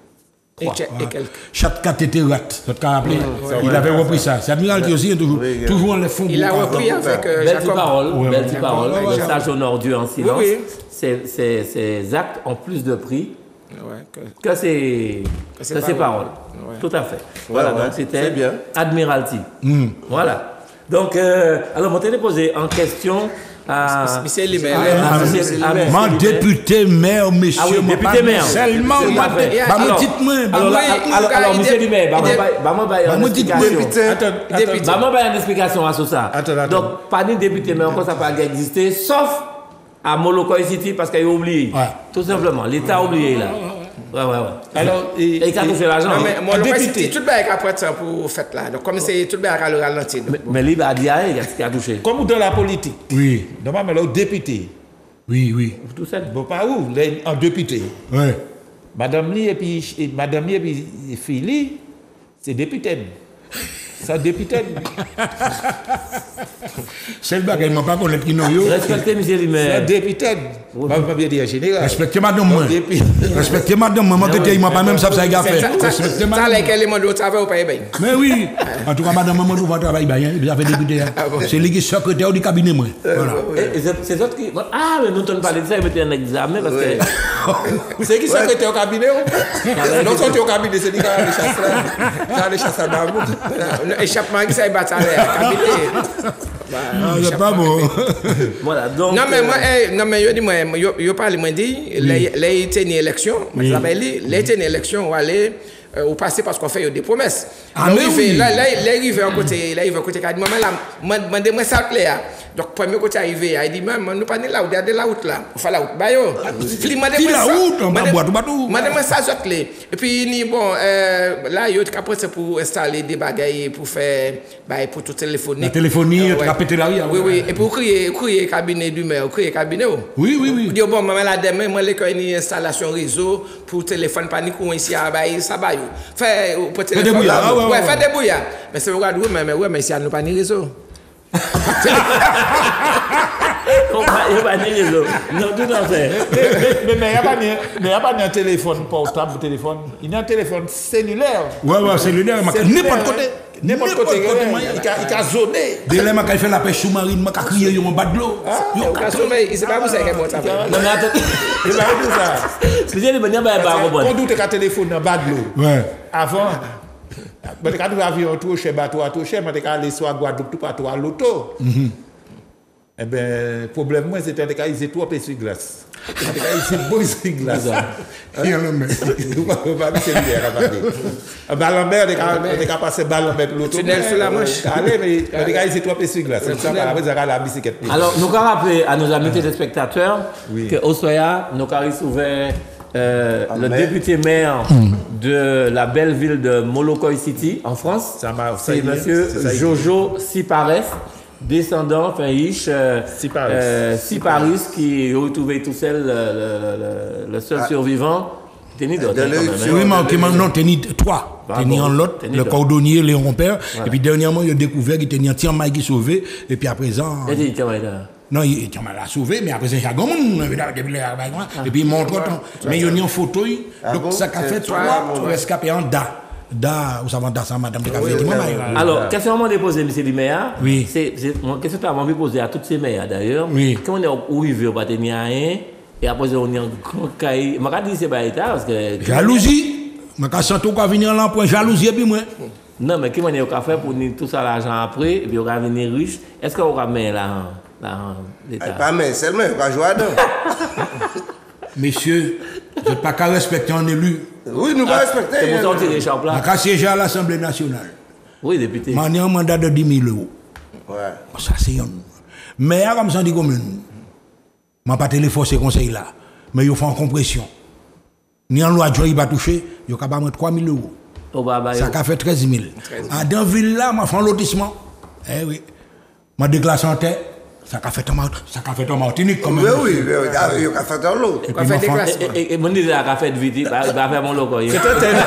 Et, que- et quelques. Chaque cat était rat, ça te rappelé. Il avait repris ça. C'est Admiralty aussi, toujours, Oui, toujours en les fonds. Il a repris avec euh, Belle petite Jacob. parole, Ouais, belle ouais. petite parole. Ouais, Le ouais. sage honore Dieu en silence. Oui, Ses, ses- ses actes ont plus de prix Ouais, que- que ses, Que ses que ses paroles. paroles. Ouais. Tout à fait. Voilà, ouais, donc c'était c'est bien. Admiralty. Hmm. Voilà. Donc, euh, alors, on t'a posé en question à. Monsieur Limer. à Ah, monsieur- monsieur à Limer. monsieur Mon Limer. député maire, monsieur, Ah oui, mon député pas maire. Seulement, Tout à bah, fait. bah, Alors- me dites-moi, bah, Alors, Oui, là, il- alors, il- alors, il- monsieur il- Limer, bah, il- moi, bah, bah, moi, bah, bah, une me dites-moi, explication. Député. Attends, Député. attends. Bah, moi, bah, une explication à ça. Attends, attends. Donc, pas de député, mais encore ça peut pas exister, sauf à Molokoy City parce qu'il a oublié. Ouais. Tout simplement. L'État a oublié là. Ouais, ouais, ouais. Alors, et- Et il a touché l'argent. Non, mais moi, Un le reste, député. c'est tout le bail après ça pour fête là. Donc, comme c'est tout le bail à le ralenti. donc. Mais- Mais lui, bah, il y a rien qui a touché. Comme dans la politique, Oui, normalement, le député, oui, oui. Tout seul. bon, pas où, les- en député. Ouais. Madame Li et puis, et Madame Li et puis Philly, c'est député. Ça, député. C'est le bagage, il m'a pas connaître qui non yo. Respectez M. C'est Limer. député. Je ne vais pas bien dire général. Respectez madame, moi. Député. Respectez madame, moi. Moi, que il m'a pas même ça, ça y a C'est fait. ça, ça, Respectez ça, madame. là, qu'elle est au travail ou pas, bien. Mais oui. En tout cas, madame, moi, je vais travailler bien. Il a fait député. C'est lui qui est secrétaire du cabinet, moi. Voilà. Et- et c'est- C'est autres qui. Ah, mais nous, on parlé de ça, il mettait un examen parce que. C'est qui secrétaire au cabinet? Non, sorti au cabinet, c'est lui qui a les chasses là. Qui a les chasses à Bagout. Échappement qui s'est battu à la Ah, c'est pas bon. Voilà, donc. Non, mais euh, moi, eh, non, mais je dis, moi, yo, yo parle, moi, dit, les, les, été une élection, moi, je l'appelle, les, été une élection, on va aller, euh, au passé parce qu'on fait des promesses. Ah, Là, mais arrivé- oui. Là, là, là, arrivé en côté, là, arrivé en côté, moi, là, moi, demandez moi ça, là. Donc, premier côté arrivé, il dit, même, nous pas là, regardez la route, là. On fait la route, bah, yo. Puis, moi, Puis la ça- route, on moi, va dem- boire tout partout. moi, demande ça, zot, là. Et puis, il dit, bon, euh, là, yo, après, c'est pour installer des bagailles, pour faire, bah, pour tout téléphoner. La téléphonie, Euh, tu as pété la rue. Oui, oui. Et pour crier, crier cabinet du maire, crier cabinet. oh. Oui, oui, oui. Vous dites, bon, maman, là, demain, moi, j'ai une installation réseau pour téléphone panique ou ici, à Baye, ça va. Fait, euh, pour téléphone. des bouillards, là, ah ouais, ouais, ouais, fait des bouillards. Mais c'est vrai, oui, mais, mais, ouais, mais ici, à nous pas de réseau. on va- il va dire les autres. Non, tout à fait. Mais il n'y a pas de- mais y a pas de téléphone portable, téléphone. Il y a un téléphone cellulaire. Ouais, ouais, c'est le dernier. N'importe côté. N'importe côté. Il a- il a zoné. Dès là, je fait la pêche sous-marine, je crié, il y a un bas de l'eau. Yo, ka sauvé, il sait pas où c'est qu'il bon ça fait. Non, mais attends. Il va dire ça. C'est bien de venir par rapport Quand on a un téléphone dans le bas de l'eau, Ouais. avant, quand on a un avion tout cher, bateau à tout cher, on a allé soit à Guadeloupe, tout partout à l'auto. Eh bien, le problème, moi, c'était qu'ils étaient trop essuie-glace. Ils étaient beaux essuie-glace. Il y a le même. Vous ne pas c'est bien à ballon mer, on est passer ballon mer pour l'auto. Tunnel sur la manche. Allez, mais les gars, ils étaient trop essuie-glace. C'est ça, après, ils la bicyclette. Alors, nous allons rappeler à nos amis téléspectateurs Oui. que Osoya, nous avons ouvert euh, le maire. député maire de la belle ville de Molokoy City, en France. Ça m'a- ça C'est y est, monsieur c'est ça y est. Jojo Sipares, descendant, enfin, riche, euh, Siparis. euh, Siparis, qui a retrouvé tout seul, le, le- le- le seul survivant. Tenez d'autres, de hein, quand même, l'éruption. hein. Oui, mais ok, non, tenir trois. Ah Tenir bon, en l'autre, tenir le deux. cordonnier Léon Rompère. Et puis dernièrement, il a découvert qu'il tenait un tiers maille qui sauvé. Et puis à présent. Et dit, tiens, ouais, là. Non, il il l'a sauvé, mais après, c'est un grand monde. Et puis il montre autant. Mais il y a une photo. Ah bon? Donc ça a fait C'est trois toi, trois ouais. rescapés en da. Da, vous savez, da, ça, madame de Café. Alors, question que je pose, M. Liméa, Oui. c'est une question que tu as envie de poser à toutes ces maires d'ailleurs. Oui. Quand on est où il veut, on va tenir rien, et après on est en grand cahier. Je ne dis pas que c'est pas parce que. Jalousie. Je ne sais pas venir là pour jalousie, et puis moi. Non, mais comment on va faire pour nous tout ça l'argent après, et puis on va venir riche? Est-ce qu'on va mettre l'argent dans l'État? Pas mais seulement, il va jouer à deux. Messieurs, vous n'êtes pas qu'à respecter un élu. Oui, nous allons respecter. C'est pour sortir les champs Je là. qu'à siéger à l'Assemblée nationale. Oui, député. Je ai un mandat de dix mille euros. Ouais. Ça, c'est un. Mais comme ça, dit commune. Je n'ai pas téléphone ces conseils là. Mais ils font en compression. Ni en loi, il va toucher, il y a capable de trois mille euros. Au baba, Ça a fait treize mille. À dans ville là, je fais un lotissement. Eh oui. Je déclare santé. Ça a fait un fait un Martinique quand même. Oui, oui, oui, oui, il a fait dans l'eau. Et On va puis, faire des ma classes. Et, et, et mon idée a fait vite, il va il va faire mon logo. Il C'est un tel.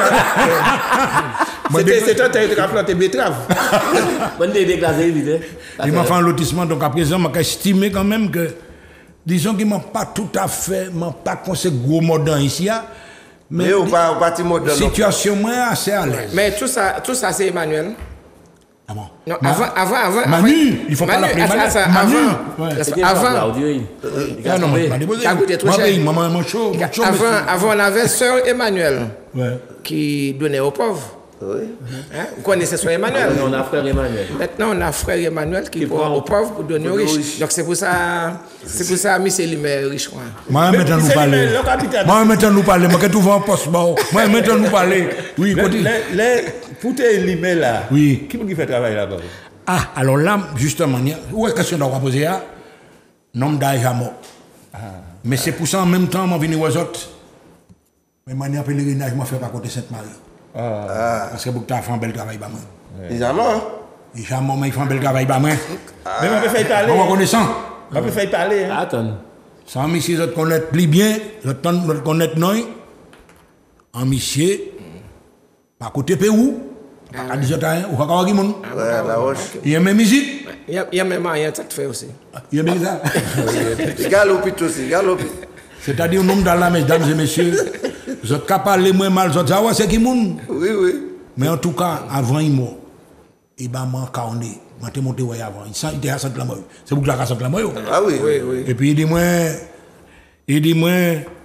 C'était c'est un tel qui a planté betterave. Mon idée déclassé vite. Il m'a fait un lotissement, donc à présent, je estimé quand même que, disons qu'il ne m'a pas tout à fait, m'a pas conseillé gros modant ici, hein, mais Mais au pas au bâtiment de la l'eau. situation moins assez à l'aise. Mais tout ça, tout ça c'est Emmanuel. Ah bon? Non, Ma- avant, avant, avant. Manu, avant- il faut pas Manu, l'appeler attends, Manu. attends, Manu, avant, ouais. parce C'est que bien ça, avant, Claudio, il- il a Ah non, tombé. pas déposé. Ça a coûté trop Moi, cher. oui, maman, mon chaud, mon chaud, avant, monsieur. avant, on avait sœur Emmanuel Ouais. qui donnait aux pauvres. Oui. Hein? Vous connaissez sœur Emmanuel? On a frère Emmanuel. Maintenant, on a frère Emmanuel qui, Qui prend prend aux pauvres pour donner aux pour les riches. riches. Donc c'est pour ça, c'est pour ça, M. Lim est riche. Quoi. Moi, maintenant, nous c'est parler. le- le capitaine. Moi, maintenant, nous parler. Moi, que tu vas en poste, bon. Moi, maintenant, nous parler. Oui, Les- continue. les- les- Pour te limer là, Oui. qui qui fait travail là-bas? Ah, alors là, justement, où est-ce que question qu'on va poser là? Nom d'âge à mort. Mais c'est pour ça, en même temps, je viens aux autres. Mais manière pèlerinage, je ne fais pas côté Sainte-Marie. Parce que beaucoup de fait un bel travail, bah, moi. Ils en ont. Et jamais, mais ils font un bel travail, bah, moi. Mais on peut faire parler. On reconnaissant. On peut faire parler. hein. Attends. Sans monsieur, je connais plus bien, je connais nous. En monsieur, par côté Pérou, par côté des ou par côté monde. Ouais, la roche. Il y a même musique. Il y a, il y a même rien ça te fait aussi. Il y a même ça. Galopite aussi, galopite. C'est-à-dire, nous, dans la mesdames et messieurs, vous êtes capables de moins mal, vous êtes c'est qui monde. Oui, oui. Mais en tout cas, avant il mort, il m'a carné. Je suis monté avant. Il était à Sainte-Lamoy. C'est pour que la Sainte-Lamoy. Ah oui. Oui, oui. Et puis il dit moi, il dit moi,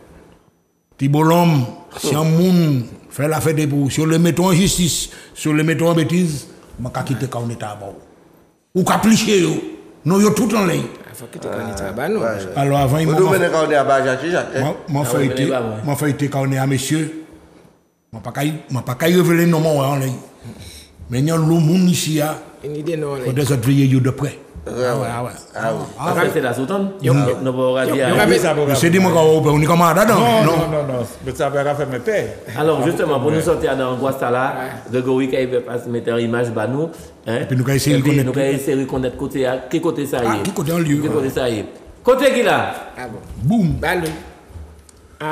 petit bolhomme, si un monde fait la fête pour, si on le met en justice, si on le met en bêtise, je vais quitter quand on est à bord. Ou qu'à plicher, yo. Non, yo tout en ligne. Il faut que tu connaisses ça. Bah non. Alors avant, il Vous m'a nous menez quand on est à Bajaki, Jacques. m'a Ah fait oui, été, mais là, ouais. m'a fait été quand on est à monsieur. Je ne pas qu'à révéler non moi en ligne. Mais il y a le monde ici, il Une idée non. faut des autres veiller de près. Ah ouais, ah ouais. Ah oui. Après, c'est la sultane. Nous pouvons dire. Yo, yo, Ça va. C'est dit moi qu'on est comme un dada, Non, non? non, non, non. Mais ça va faire mes pères. Alors, justement, pour nous sortir dans Guastala, Grégory qui va pas se mettre en image, bah nous. Hein? Et puis nous allons essayer de Et puis, connaître nous allons essayer de reconnaître côté, à- qui côté ça y est. Ah, qui côté en lieu, Qui ouais. côté ça y est. Côté qui là? Ah bon. Boum. Bah non. Ah.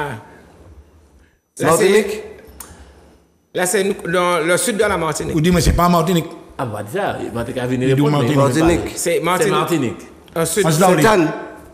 Là, Martinique. c'est- Là, c'est nous- dans le sud de la Martinique. Vous dites, mais c'est pas Martinique. Ah, bah, ça, il m'a dit qu'à venir Il dit répondre, mais il m'a Martinique. pas dit. C'est C'est Martinique. Martinique. Un sud. En Sdaouli. Sainte-Anne.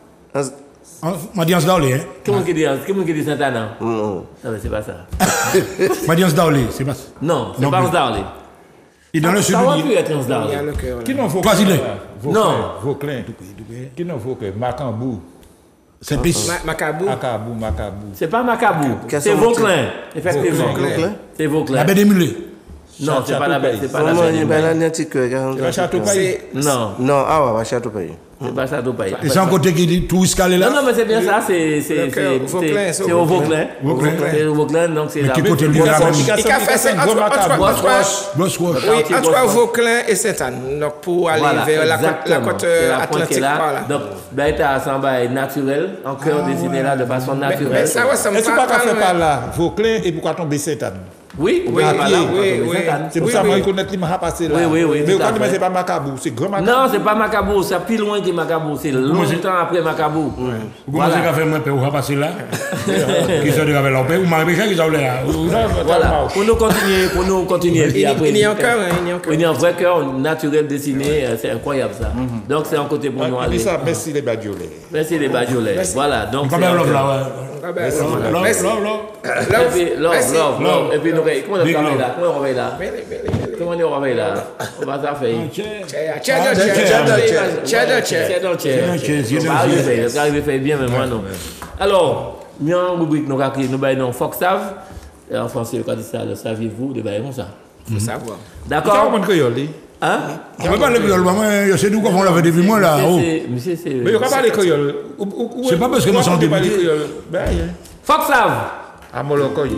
Ma dit en Sdaouli, hein? Qui est-ce qui dit, qui est-ce qui dit Saint-Anna? Mm. Non, mais c'est pas ça. Ma dit en Sdaouli, c'est pas ça. Non, c'est Non pas plus. en Darley. Et dans le sud, Ça aurait il pu dit, être en Il y a Darley. le cœur. là. Qui n'en vaut Quoi, il est? Non. Vauclin. Qui n'en vaut que Macambou. c'est pisse. Ma- Macabou. Macabou, Macabou. C'est pas Macabou, Quels c'est sont Vauclin. Effectivement. Vauclin. C'est Vauclin. La baie des mulets. Non, c'est pas la belle, c'est pas la Non, il y a belle. pas la petite cœur. Le château pays. Non, Non, ah ouais, va château pays. c'est pas ça, Dubaï. Et c'est un côté qui dit tout escalé là. Non, non, mais c'est bien ça, c'est c'est Le cœur, c'est- Vauclin, c'est- c'est c'est au au Vauclin. Vauclin. C'est au Vauclin, donc c'est Mais la qui même- côté lui, la même. Il a fait ça entre entre- Blosse quoi. quartier oui, entre Bosphore. Vauclin et Sainte-Anne. Donc pour aller Voilà, vers la côte, la exactement. côte C'est euh, la pointe qui est atlantique. là. Voilà. Donc, ben, t'as un samba naturel, en cœur dessiné là de façon Mais, naturelle. mais ça, ouais, ça me Est-ce que pas qu'à parle. faire par là, Vauclin et pourquoi tomber Sainte-Anne? Oui, Oui, oui, voilà, oui, on peut oui, tomber oui. Sainte-Anne. C'est pour Oui, ça que oui. moi, je connais les m'a passé là. Oui, oui, oui, Mais tout à quand fait. même, c'est pas Macabou, c'est grand Macabou. Non, c'est pas Macabou, c'est plus loin que Macabou, c'est longtemps après Macabou. Vous commencez à faire mon père, vous va passer là. Qui sont avec leur père, vous m'avez fait qu'ils ont là. Voilà, pour nous continuer, pour nous continuer. Il puis y a- après, il y a encore, hein, il y a encore. il y a un vrai cœur naturel dessiné, euh, c'est incroyable ça. Donc c'est un côté pour nous On dit aller. ça, merci les Badiolais. Merci les Badiolais. Voilà, donc Quand c'est même un l'homme cœur. là, Ah ben, ouais. L'homme, merci. l'homme, l'homme. Et puis, love, Merci. love, love. Et puis, nous, comment on Big travaille love. là? Comment on travaille là? Merci, merci, merci. Comment on travaille là? On va ça faire. Cheddar, cheddar, Ah, cheddar, cheddar, cheddar, cheddar, cheddar. C'est dans le chair. C'est dans le chair, c'est On dans va le arriver, chair. on va arriver à faire bien, mais moi non. Alors, nous avons une rubrique, nous avons créé, nous avons Fox Save. Et en français, quand on dit ça, le saviez-vous, de bailler comme ça. Faut savoir. Tu D'accord? comprends créole? Hein? Je ne peux pas le créole, moi, je sais d'où qu'on l'avait depuis moi là. Monsieur, oh. c'est- Monsieur, c'est. Mais il ne pas les créoles. C'est pas parce que moi, je suis en pas les député. créoles. Ben, rien. Fox Save. À Molokoy.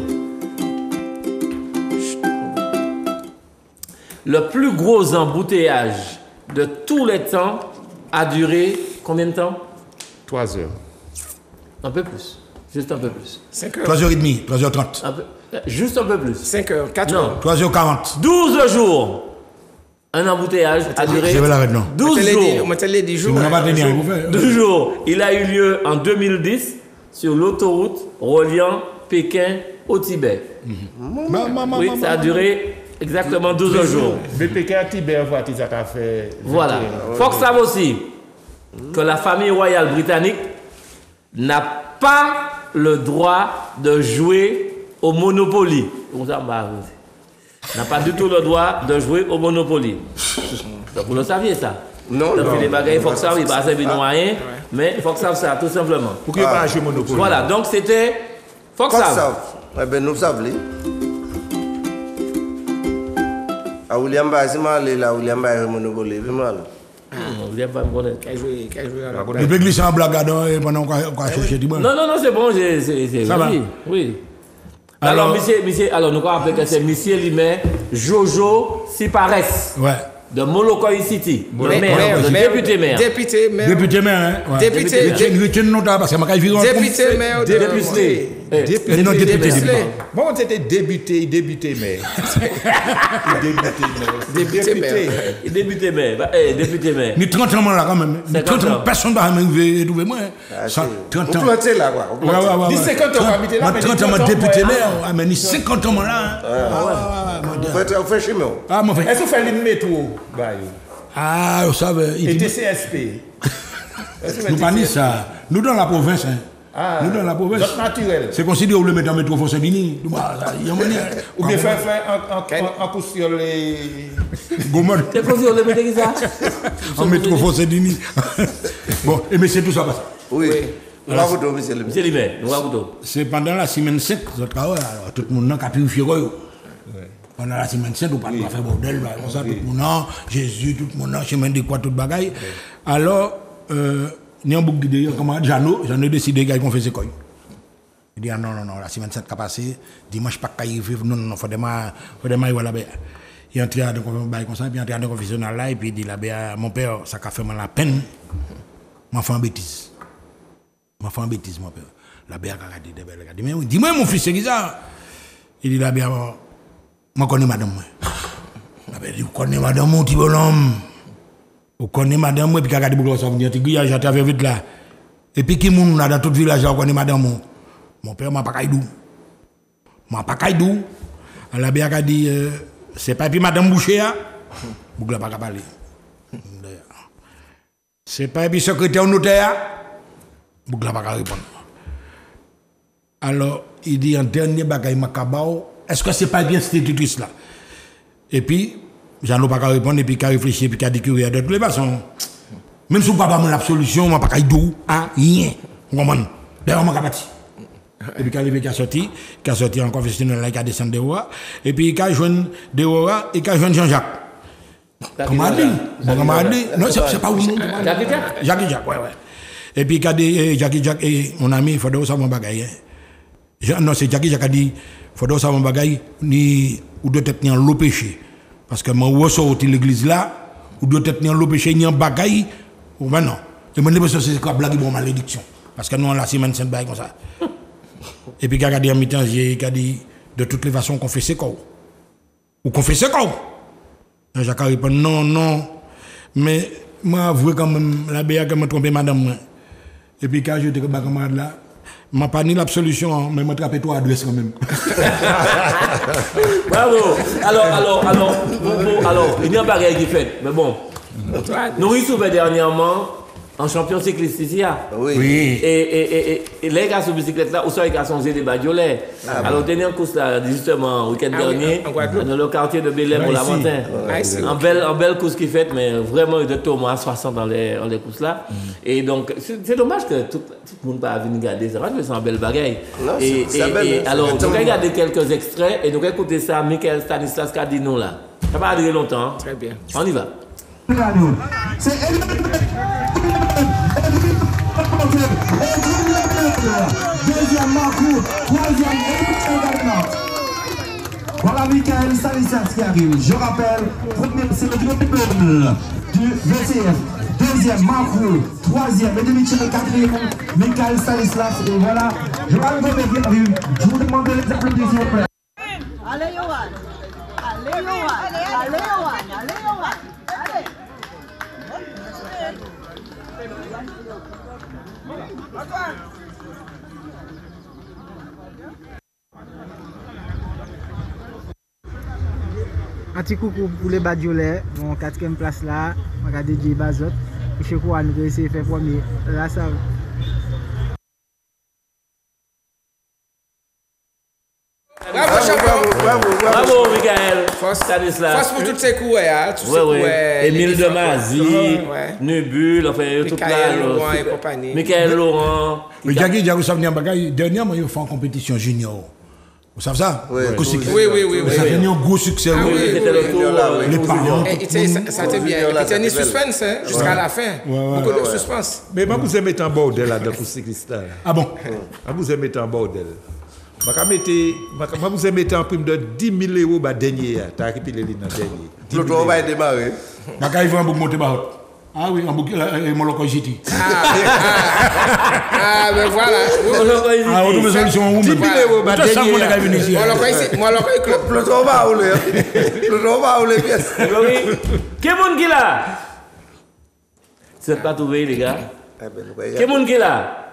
Le plus gros embouteillage de tous les temps a duré combien de temps? trois heures. Un peu plus. Juste un peu plus. cinq heures. trois heures trente, trois heures trente. Un peu- Juste un peu plus. cinq heures, quatre Non. heures. trois heures quarante. douze jours. Un embouteillage a duré Je vais l'arrêter, non. douze On jours. m'a télé dix jours. On n'a pas tenu à vous faire. douze jours. Il a eu lieu en deux mille dix sur l'autoroute reliant Pékin au Tibet. Oui, ça a duré exactement douze jours. B P K Tibet, voit ils ont fait. Voilà. Faut que savent aussi que la famille royale britannique n'a pas le droit de jouer au Monopoly. Comme ça, bah, n'a pas du tout le droit de jouer au Monopoly. Donc vous le saviez ça. Non, Donc non. les bagages, il faut que ça, il va servir de rien, mais il faut que ça, ça, tout simplement. Pour qu'il n'y ait pas un jeu Monopoly. Voilà, donc c'était faut que Fox ça. Save. Eh bien, nous savons. À William Bay, c'est mal, là, William Bay, Monopoly, c'est mal. Vous n'avez pas me connaître. Qu'elle joue, qu'elle joue à la Je peux glisser en blague dedans et pendant qu'on va chercher du bon. Non, non, non, c'est bon, c'est. c'est- c'est- Ça va. oui, oui. Alors, Alors- monsieur, monsieur, alors nous allons appeler que c'est monsieur Limet Jojo Sipares Ouais. de Molokoy City, le Maire, maire, maire, le maire, député maire. Député, maire. Député maire, hein. Ouais. Député, Je tiens- je tiens le nom là parce que ma vie Député, maire. de- Député. Eh, Député. Non, député, Député. député. Bon, c'était débuté, débuté, mais. débuté, mais. Député, maire. Député maire. Bah, eh, député maire. Ni trente ans là quand même. Ni cinquante trente ans, ans. personne ne va m'arriver trouver moi. Ah, Cent- c'est- trente Vous ans. plantez là, quoi. Vous Ouais, plantez. ouais, ouais, Dis ouais. cinquante ans, habiter là, Moi, mais trente dis ans, moi, trente ans, député ouais. maire. Ah, mais ni cinquante ans là. hein. Ah, ouais, ouais, ouais, mon Dieu. Vous faites- vous faites chez moi. Ah, mon frère. Est-ce que vous faites le métro? Bah, Ah, vous savez, il et dit- T C S P. Est-ce que vous nous faites pas ni T C S P? ça. Nous dans la province, hein. Ah, Nous dans la province. D'autres naturels. C'est considéré où le mettre dans le métro Fossé-Dini. Il y a moyen. Ou bien faire faire un- un- un coup sur les. Gommel. C'est quoi si on le mettait qui ça? En métro Fossé-Dini. Bon, et mais c'est tout ça. parce- Oui. Nous avons tout, monsieur le Monsieur Limet, nous allons tout. C'est pendant la semaine sept, alors tout le monde a purifié. Pendant la semaine sept, on ne peut pas faire bordel. Comme ça, tout le monde a Jésus, tout le monde a chemin de quoi, tout le bagaille. Alors, euh, nous avons beaucoup d'idées. Comment Jeannot, Jeannot a décidé qu'il a fait ses couilles. Il dit ah, non, non, non, la semaine sept qui a passé, dimanche pas qu'il vivre, non, non, non, il faut démarrer voilà. Il est entré dans le bail comme ça, puis il est entré dans le confessionnal là, et puis il dit là, mon père, ça a fait mal la peine, m'a fait une bêtise. M'a fait une bêtise, mon père. La béa a dit, il dit, mais dis-moi, mon fils, c'est qui ça? Il dit, la béa, moi, je connais madame. La béa dit, vous connaissez madame, mon petit bonhomme. Vous connaissez madame, et puis il a regardé beaucoup ça, vous dites, j'ai été vite là. Et puis, qui moun là dans tout le village, vous connaissez madame. Mon père m'a pas caillou. M'a pas caillou. La béa a dit, euh, c'est pas puis madame Boucher, hein? Vous ne pas parler. C'est pas puis secrétaire notaire. Vous ne pas répondre. Alors, il dit en dernier bagaille macabao, est-ce que c'est pas bien cette institutrice là? Et puis, j'en ai pas répondre, et puis il a réfléchi, et puis il a dit que de toutes les façons, même si papa m'a la solution, je ne pas caillou, ah, rien. Vous comprenez? D'ailleurs, je ne pas parti. Et puis, quand il est sorti, il a sorti en confessionnel, il a descendu de Roa. Et puis, il a joint de Roa et il a joint Jean-Jacques. Comment on dit? Comment on dit? Non, c'est pas où nous. Jackie Jack? Jackie Jack, ouais, ouais. Et puis, il a dit, Jackie Jack et mon ami, il faut savoir mon bagaille. Non, c'est Jackie Jack a dit, il faut savoir mon bagaille, ni, ou doit être dans l'eau péché. Parce que moi, où sorti l'église là, ou doit être dans l'eau péché, ni en bagaille, ou ben non. Et moi, je c'est quoi blague pour malédiction. Parce que nous, on la semaine sainte bail comme ça. Et puis, il a dit en mi-temps, il a dit, de toutes les façons, confessez quoi. Ou confessez quoi. Jacques a répondu, non, non. Mais, moi, avoué quand même, la B A que m'a trompé madame. Et puis, quand je dis que ma camarade là, m'a pas ni l'absolution, mais m'a trappé trois adresses quand même. Bravo. Alors, alors, alors, bon, bon, alors, il y a un bagage qui fait. Mais bon, nous y sommes dernièrement en champion cycliste ici. Oui. Oui. Et, et, et, et, et les gars sur bicyclette là, où sont les gars sont des Badiolais. Ah, alors, on tenait un course là, justement, le week-end Ah oui, dernier, en Guadeloupe. dans le quartier de Bélem pour la ici. montagne. Ah, ici. En belle, en belle course qui fait, mais vraiment, il était au moins soixante dans les, dans les courses là. Et donc, c'est c'est dommage que tout, tout le monde ne va venir regarder ça, parce que c'est un bel bagaille. Non, Et, c'est- et, c'est belle, et c'est alors, belle. nous allons regarder quelques extraits et nous allons écouter ça, Michael Stanislas Cardino là. Ça va durer longtemps. Hein. Très bien. On y va. C'est deuxième Marco, troisième également. Voilà Michael Stanislas qui arrive. Je rappelle, premier c'est le double du V C F. Deuxième Marco, troisième et demi quatrième Michael Stanislas. Et voilà, je vais le remercier. Je vous demande de les applaudir s'il vous plaît. Allez, Yohan. Allez, Yohan. Allez, Yohan. Allez, Yohan. Allez. Un petit coucou pour les Badiolais, en quatrième place là, regardez J Bazot. Et chez quoi nous essayons de faire premier. Là, ça. Bravo, Bravo, champion. bravo, bravo, bravo. Bravo, Michael Force, Stanislas. force pour tous ces coups, hein. Tous ces Ouais, coups, ouais. ouais, Émile les de Mazie, Ouais. Nubul, enfin, tout là. Michael là, Laurent et super. compagnie. Michael Laurent. Mais Jackie, Jackie, ça venait en bagaille. Dernièrement, ils font en compétition junior. Vous savez ça? Oui, Acoustique. Oui, oui, oui, oui. Ça venait un gros succès. Ah oui. oui, C'était le tour. là, euh, oui. Les tour parents. junior. Et il était- ça ça a été bien. Junior, là, Il était c'était belle. suspense hein, jusqu'à la fin. Beaucoup de suspense. Mais moi, vous aimez un bordel là dans le cycliste là. Ah bon? Moi, vous aimez un bordel. Moi, vous aimez un prime de dix mille euros bah, dernier. Tu as récupéré le dernier. dix mille Pluton va démarrer. Bagaille, il faut un bouc monter bas. Ah oui, un bouc, et mon loco J T. Ah, ben voilà. Ah, on trouve une solution en dix mille euros bah, Tout ça, dernier. on est venu ici. Moi, le ici, moi, le club. Pluton va rouler. Pluton va rouler pièce. Oui. Quel monde qui est là? C'est pas trouvé, les gars. Eh ben, nous voyons. Quel monde qui est là?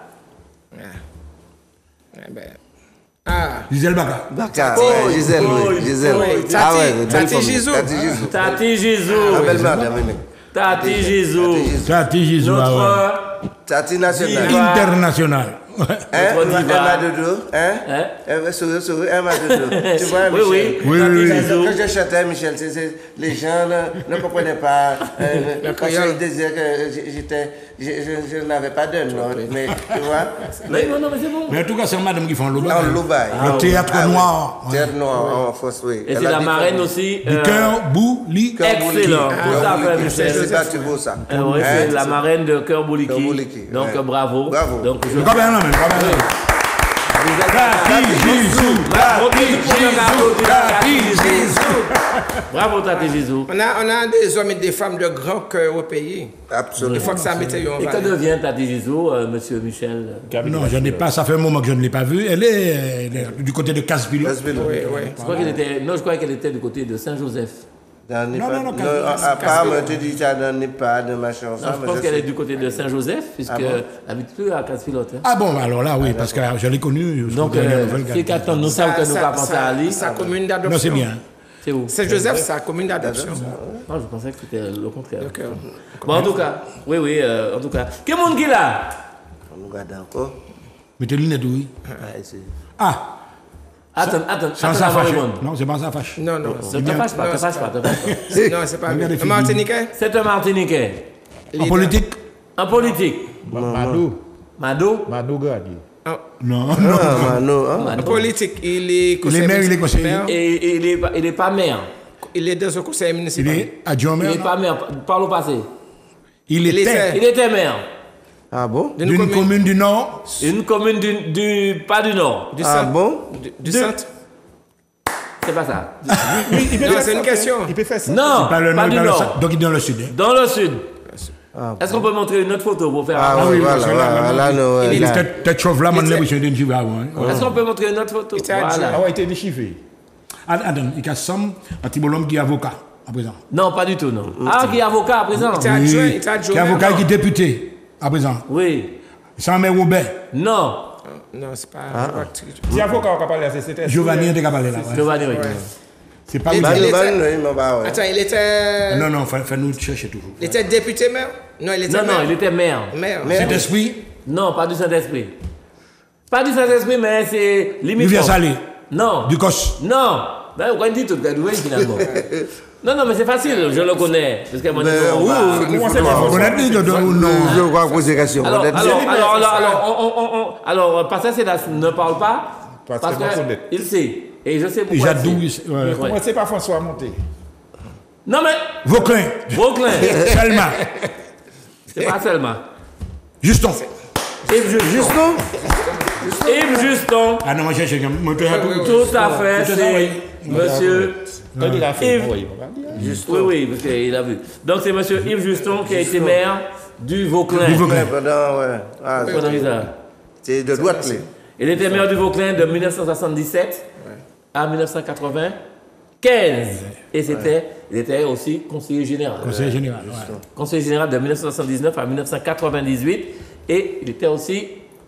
Eh ben, Ah. Gisèle Baka. Baka, Oh, ouais, Gisèle, oh, oui, Gisèle. oh, Ah Tati- ouais, belle Tati famille. Gizou. Tati Gizou. Tati Gizou. Ah, belle madame, oui. Tati Gizou. Tati Gisou. ah ouais. Notre. Tati nationale. Diva. International. Hein? Notre Un diva. madoudou, hein? Hein? Un souris, souris, un madoudou. Tu vois, Oui, Michel? oui. Oui, Tati oui, oui. Gizou. Quand je chantais Michel, c'est- c'est- les gens là, ne comprenaient pas. Euh, parce qu'ils disaient que j'étais, je, je, je n'avais pas de nom, mais tu vois. Mais non, non, mais c'est bon. Mais en tout cas, c'est madame qui font le En bas. Loubaï. Le théâtre Ah oui. noir. Ouais. Théâtre noir en France, oui. Et Elle c'est a la dit marraine comme- aussi. Du euh, cœur, bout, lit. Cœur Bouliki. Excellent. Cœur Tout à fait, Bouliki. Michel. Je sais pas, tu vois ça. euh, ouais, Hein, c'est la marraine de Cœur Bouliki. Cœur Bouliki, Donc ouais. euh, bravo. Bravo. Donc je. Quand même, non, mais quand même. Vous êtes- Tati Gisou. Bravo, Tati Gisou. Bravo, Tati Gizou. On a, on a des hommes et des femmes de grand cœur au pays. Il Absolument. faut que ça mette en Et que valeur. devient Tati Gizou, euh, monsieur Michel? Non, je n'ai pas, ça fait un moment que je ne l'ai pas vue. Elle est, elle est du côté de Caspillo. Casse-Pilou. Oui, oui. Je crois qu'elle était, non, je crois qu'elle était du côté de Saint-Joseph. Dans Non, Népal- non, non, non, Casse- à part, me tu dis ça dans Népal, de machin, Non, ça, je mais pense je qu'elle sais. est du côté de Saint-Joseph, puisque Ah bon elle habite plus à Casse-Pilote. hein. Ah bon, alors là, oui, parce que je l'ai connue. je Donc, crois qu'elle est euh, nouvelle, c'est qu'elle- qu'attend, nous savons que nous pas penser à Ali. Sa commune d'adoption. Non, c'est bien. C'est où? Saint-Joseph, c'est sa commune d'adoption. Non, je pensais que c'était le contraire. Donc, euh, Bon, en tout cas, oui, oui, euh, en tout cas. Quel monde qui est là? On nous regarde encore. Mettez les lunettes, oui. Ah, ici. Ah, Attends, attends, sans attends ça avant de fâche. répondre. Non, c'est pas ça fâche. non, non. Ne te fâche pas, Non, te c'est fâche pas, pas- te fâche pas. Non, c'est pas Regarde les bien. filles. Un Martiniquais? C'est un Martiniquais. En politique, En politique. Madou. Mado? Madou Gradi. Non, Ah, non. Mano, hein? En politique, il est Il est conseiller maire, il est municipal. conseiller. Et, et il n'est pas, il est pas maire. Il est dans un conseil Il municipal. est adjoint Il maire. n'est pas maire. Parle au passé. Il Il était Il était maire. Ah bon? D'une d'une commune. commune du Nord. Une commune du, du pas du Nord. Du Ah centre. bon? Du, du De- centre. C'est pas ça. Non, c'est une question. Il peut faire ça. Non, Pas le pas Nord, du dans le Nord. centre. Donc il est dans le Sud. hein. Dans le sud. Ah, Est-ce qu'on peut montrer une autre photo pour faire Ah un- oui, oui, voilà, parce que là, voilà, là, là, non, Il là. est peut-être peut-être chauve là, mais on Il l'a était- vu d'une jive avant. hein. Est-ce qu'on peut montrer une autre photo? Il était adjoint. Voilà. Ah ouais, il était déchiffré. Attends, attends, il y a Sam, un petit bonhomme qui est avocat à présent. Non, pas du tout, non. Ah, qui est avocat à présent? Il était adjoint. Il était adjoint. Qui est avocat maire. qui est député à présent. Oui. Sans maire Robert. Non. Non, c'est pas. Si avocat on va parler à c'était. Giovanni était capable là. ouais. Giovanni, oui. C'est pas Il lui. était- Ban, ban, oui, mais bah ouais. Attends, il était. Non, non, il faut nous chercher toujours. Il était député maire? Non, il était Non, non, maire. il était maire. Maire. Cet esprit, Non, pas du Saint-Esprit. Pas du Saint-Esprit, mais c'est limite. Rivière Salée, Non. du Cos. Non. Ben, on dit tout, oui, finalement. Non, non, mais c'est facile, je le connais. Parce que moi, Ben, je- oui, bah, oui, Comment c'est oui, pas oui. Honnêtement, il doit ou non. Je crois poser question. Alors, Peut-être- alors, c'est alors, lui, alors, c'est alors, on, on, on, on- alors, parce que c'est là, ne parle pas, Parce parce que moi, honnête. qu'il sait. Et je sais Et pourquoi. Jadou, il sait. il- ouais. Ouais. Moi, c'est pas François Monté. Non, mais, Vauclin, Brooklyn, Selma, c'est pas seulement. Juston. Yves Juston. Juston? Yves Juston. Ah non, moi je cherche quelqu'un. Moi, je cherche tout. Tout à fait, Tout à c'est fait, monsieur. Quand il a fait, Yves. oui, on va dire. Oui, oui, parce qu'il a vu. Donc, c'est monsieur Yves Juston qui a été maire du Vauclin. Du Vauclin. Ouais, pendant, ouais. Ah, Pendant les heures. c'est de droite, là. Il était maire du Vauclin de mille neuf cent soixante-dix-sept à mille neuf cent quatre-vingt-quinze. Et c'était, il était aussi conseiller général. Conseiller général. ouais. Conseiller général de mille neuf cent soixante-dix-neuf à mille neuf cent quatre-vingt-dix-huit. Et il était aussi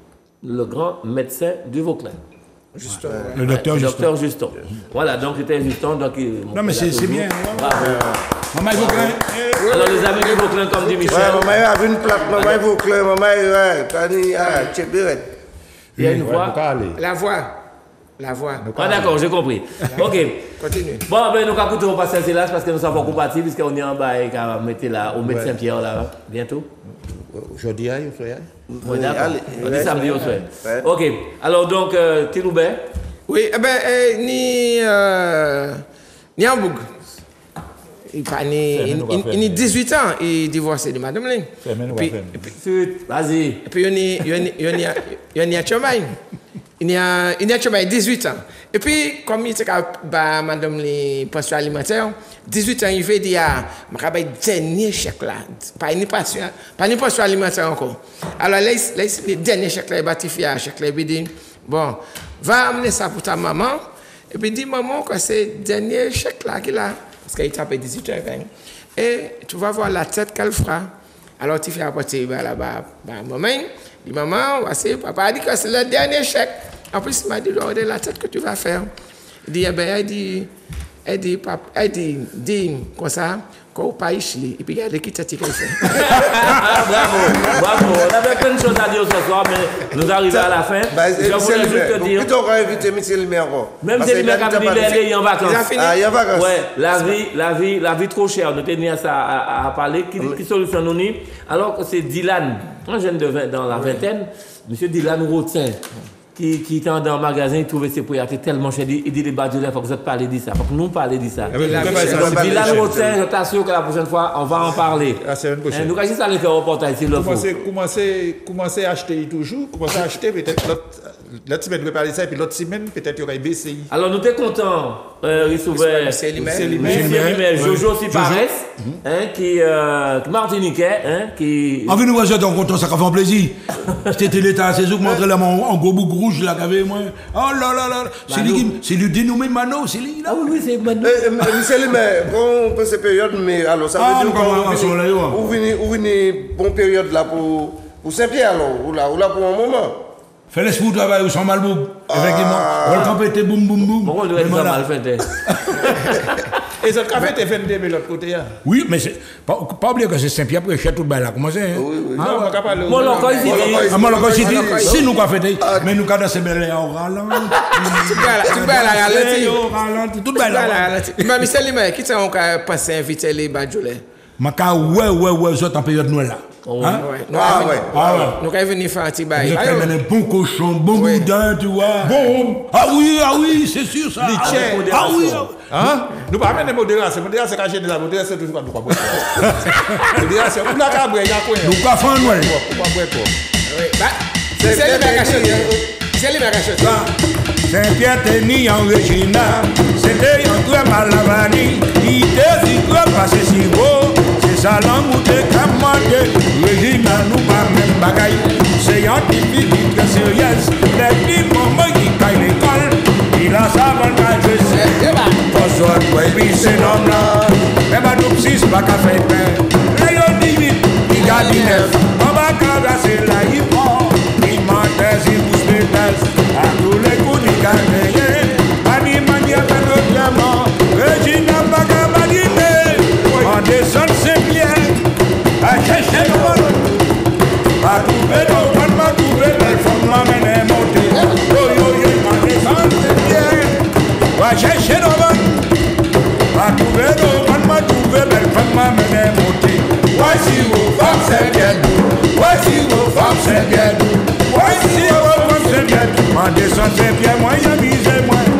le grand médecin du Vauclin. Justement. Le docteur Le Juston. docteur Juston. Voilà, donc c'était Juston. Donc, il- Non, mais c'est c'est bien. Bravo. Maman, Vauclin. Alors, les amis du Vauclin, comme dit Michel, Ouais, maman, il a vu une plaque, maman, il faut clair, maman, ouais, Tani, ah, Tchèque Beret. il y a une Ouais, voix. on va aller. La voix. La voix. Ah, d'accord, j'ai compris. Ok. Continue. Bon, ben, nous allons écouter au pasteur Silas parce que nous sommes beaucoup partis, puisqu'on est en bas et qu'on mettre là, au médecin Pierre là, bientôt. Aujourd'hui, il faut y aller. Oui, d'accord. allez, On dit ouais, samedi au soir. ouais. Ok. Alors, donc, euh, Tiloubert. Oui, eh ben, eh, ni. Euh, ni Hambourg. Il pas ni. Fermez, Il nous va il- fermer. il a dix-huit ans, il est divorcé de Madame Ling. Fermez, nous va Puis- fermer. et puis- Chut, vas-y. Et puis, il y a- il y a- il y a- il y a- il y a Chamaï. Il y a il y a Chamaï, dix-huit ans. Et puis, comme il était bah, Madame les pensions alimentaires, dix-huit ans, il fait dire, je vais dernier chèque là. Pas une pension, pas une pension alimentaire encore. Alors, là, il- là, il- le dernier chèque là, il va faire un chèque là, il dit, bon, va amener ça pour ta maman. Et puis, il dit, maman, que c'est le dernier chèque là qu'il a. Parce qu'il tape dix-huit ans quand même. Et tu vas voir la tête qu'elle fera. Alors, tu fais apporter bah, là-bas, bah, maman, dit, maman, voici, papa a dit que c'est le dernier chèque. En plus, il m'a dit, regardez la tête que tu vas faire. Il dit, eh ben, elle dit, elle dit, papa, elle dit, dit, comme ça, qu'on pas ici, et puis regardez qui tête qu'elle fait. Ah, bravo, bravo. On avait plein de choses à dire ce soir, mais nous arrivons à la fin. Bah, Je voulais juste te dire, Plutôt qu'on va inviter M. le maire encore. même Parce si les qu'il a mecs dit, ont t'as pas dit, fait- il est en vacances. Il a fini. Ah, il y a pas grâce. Ouais, la vie, la vie, la vie trop chère. Nous tenions ça à, à, à parler. Qui, qui solution nous dit? Alors que c'est Dylan, un jeune de vingt, dans la vingtaine, monsieur Dylan Rotin, qui, qui était dans le magasin, il trouvait ses propriétés tellement chères. Il dit les Badjolais, il faut que vous parlez de ça. Il faut que nous parlions de ça. Ah, mais La vous vie, pouvez c'est pas- la ça, Dylan c'est- Rotin, je t'assure que la prochaine fois, on va en parler. La semaine prochaine. Hein, nous, quand ça allait faire un reportage, s'il le faut. Commencez, commencez, commencez à acheter toujours, commencez à acheter, peut-être l'autre l'autre semaine, vous pouvez parler de ça, et puis l'autre semaine, peut-être il y aura B C I. Alors, nous sommes contents, euh, recevoir C'est lui-même. C'est lui-même. Monsieur Rimel, Oui. Jojo Sipares, Jojo. hein, qui euh, qui Martiniquais, hein, qui... En venant voir ton content, ça fait un plaisir. C'était l'état, c'est eux qui montraient là mon en gros bouc rouge là qu'avait moi. Oh là là là, c'est lui qui c'est lui dénommé Mano, c'est lui là. Ah oui, oui, c'est Manu. Eh, eh, monsieur le maire, bon, pour cette période, mais alors, ça Ah, veut dire nous, comment on qu'on sont là, yo, hein. vous venez, vous venez, bonne période là pour, pour Saint-Pierre, alors, ou là, ou là pour un moment. Fais l'esprit de travail, sans Malboug. Effectivement. On le campé, boum boum boum. Pourquoi on devrait Mais dire ça voilà. mal fait? Et ça café t'es vingt-deux, mais l'autre côté, hein. Oui, mais c'est pas, pas oublier que c'est Saint-Pierre pour cher tout le bail là. Comment c'est? Hein? Oui, oui. Ah, Non, ouais. on va pas parler. Mon encore ici, Ah, moi, encore, si, Encore ici. si nous quoi fait, mais nous cadre c'est bel au ralenti. Tout le bail, tout le bail, la ralenti. Au ralenti, tout le bail Tout le bail, la là. ralenti. Mais monsieur Limay, qui t'a encore pensé inviter les Badjolais? Ma ka ouais ouais ouais, autres en période Noël là. Hein? Ah ouais. Ah ouais. Nous allons venir faire un petit bail. Vous êtes un bon cochon, bon boudin, tu vois. Bon. Ah oui, ah oui, c'est sûr ça. Ah, Liché. ah oui. Hein? Nous pas amener modération. Modération, c'est quand j'ai des modération, c'est toujours pas nous pas boire. Modération, on a qu'à boire, il y a quoi? Nous pas faire noir. Pourquoi boire quoi? Oui, bah, c'est les mecs à acheter. C'est les mecs à acheter. Saint-Pierre Téni en Regina, c'était un grand malavani. Il te dit que passer si beau, c'est ça l'amour de Kamade. Regina nous pas même bagaille, c'est un typique très sérieuse. Les petits moments qui caillent l'école, il a sa bonne majesté. Bonsoir, baby, c'est l'homme là. Mais ma douce, c'est pas qu'à faire pain. Rayon divine, il garde neuf. On va casser la hip-hop. Il m'entend, il pousse les tasses. À tous les coups, il gagne. Mani, mani, avec le diamant. Regina, pas qu'à badiner. On descend, c'est bien. À chercher le bon. À trouver le bon, à trouver belle femme, m'amener monter. Yo, yo, yo, on descend, c'est bien. À chercher le bon. À trouver le bon, à trouver belle femme, m'amener monter. Voici vos femmes, c'est bien. Voici vos femmes, c'est bien. Voici vos femmes, c'est bien. En descend, c'est bien. Moi, y'a misé, moi.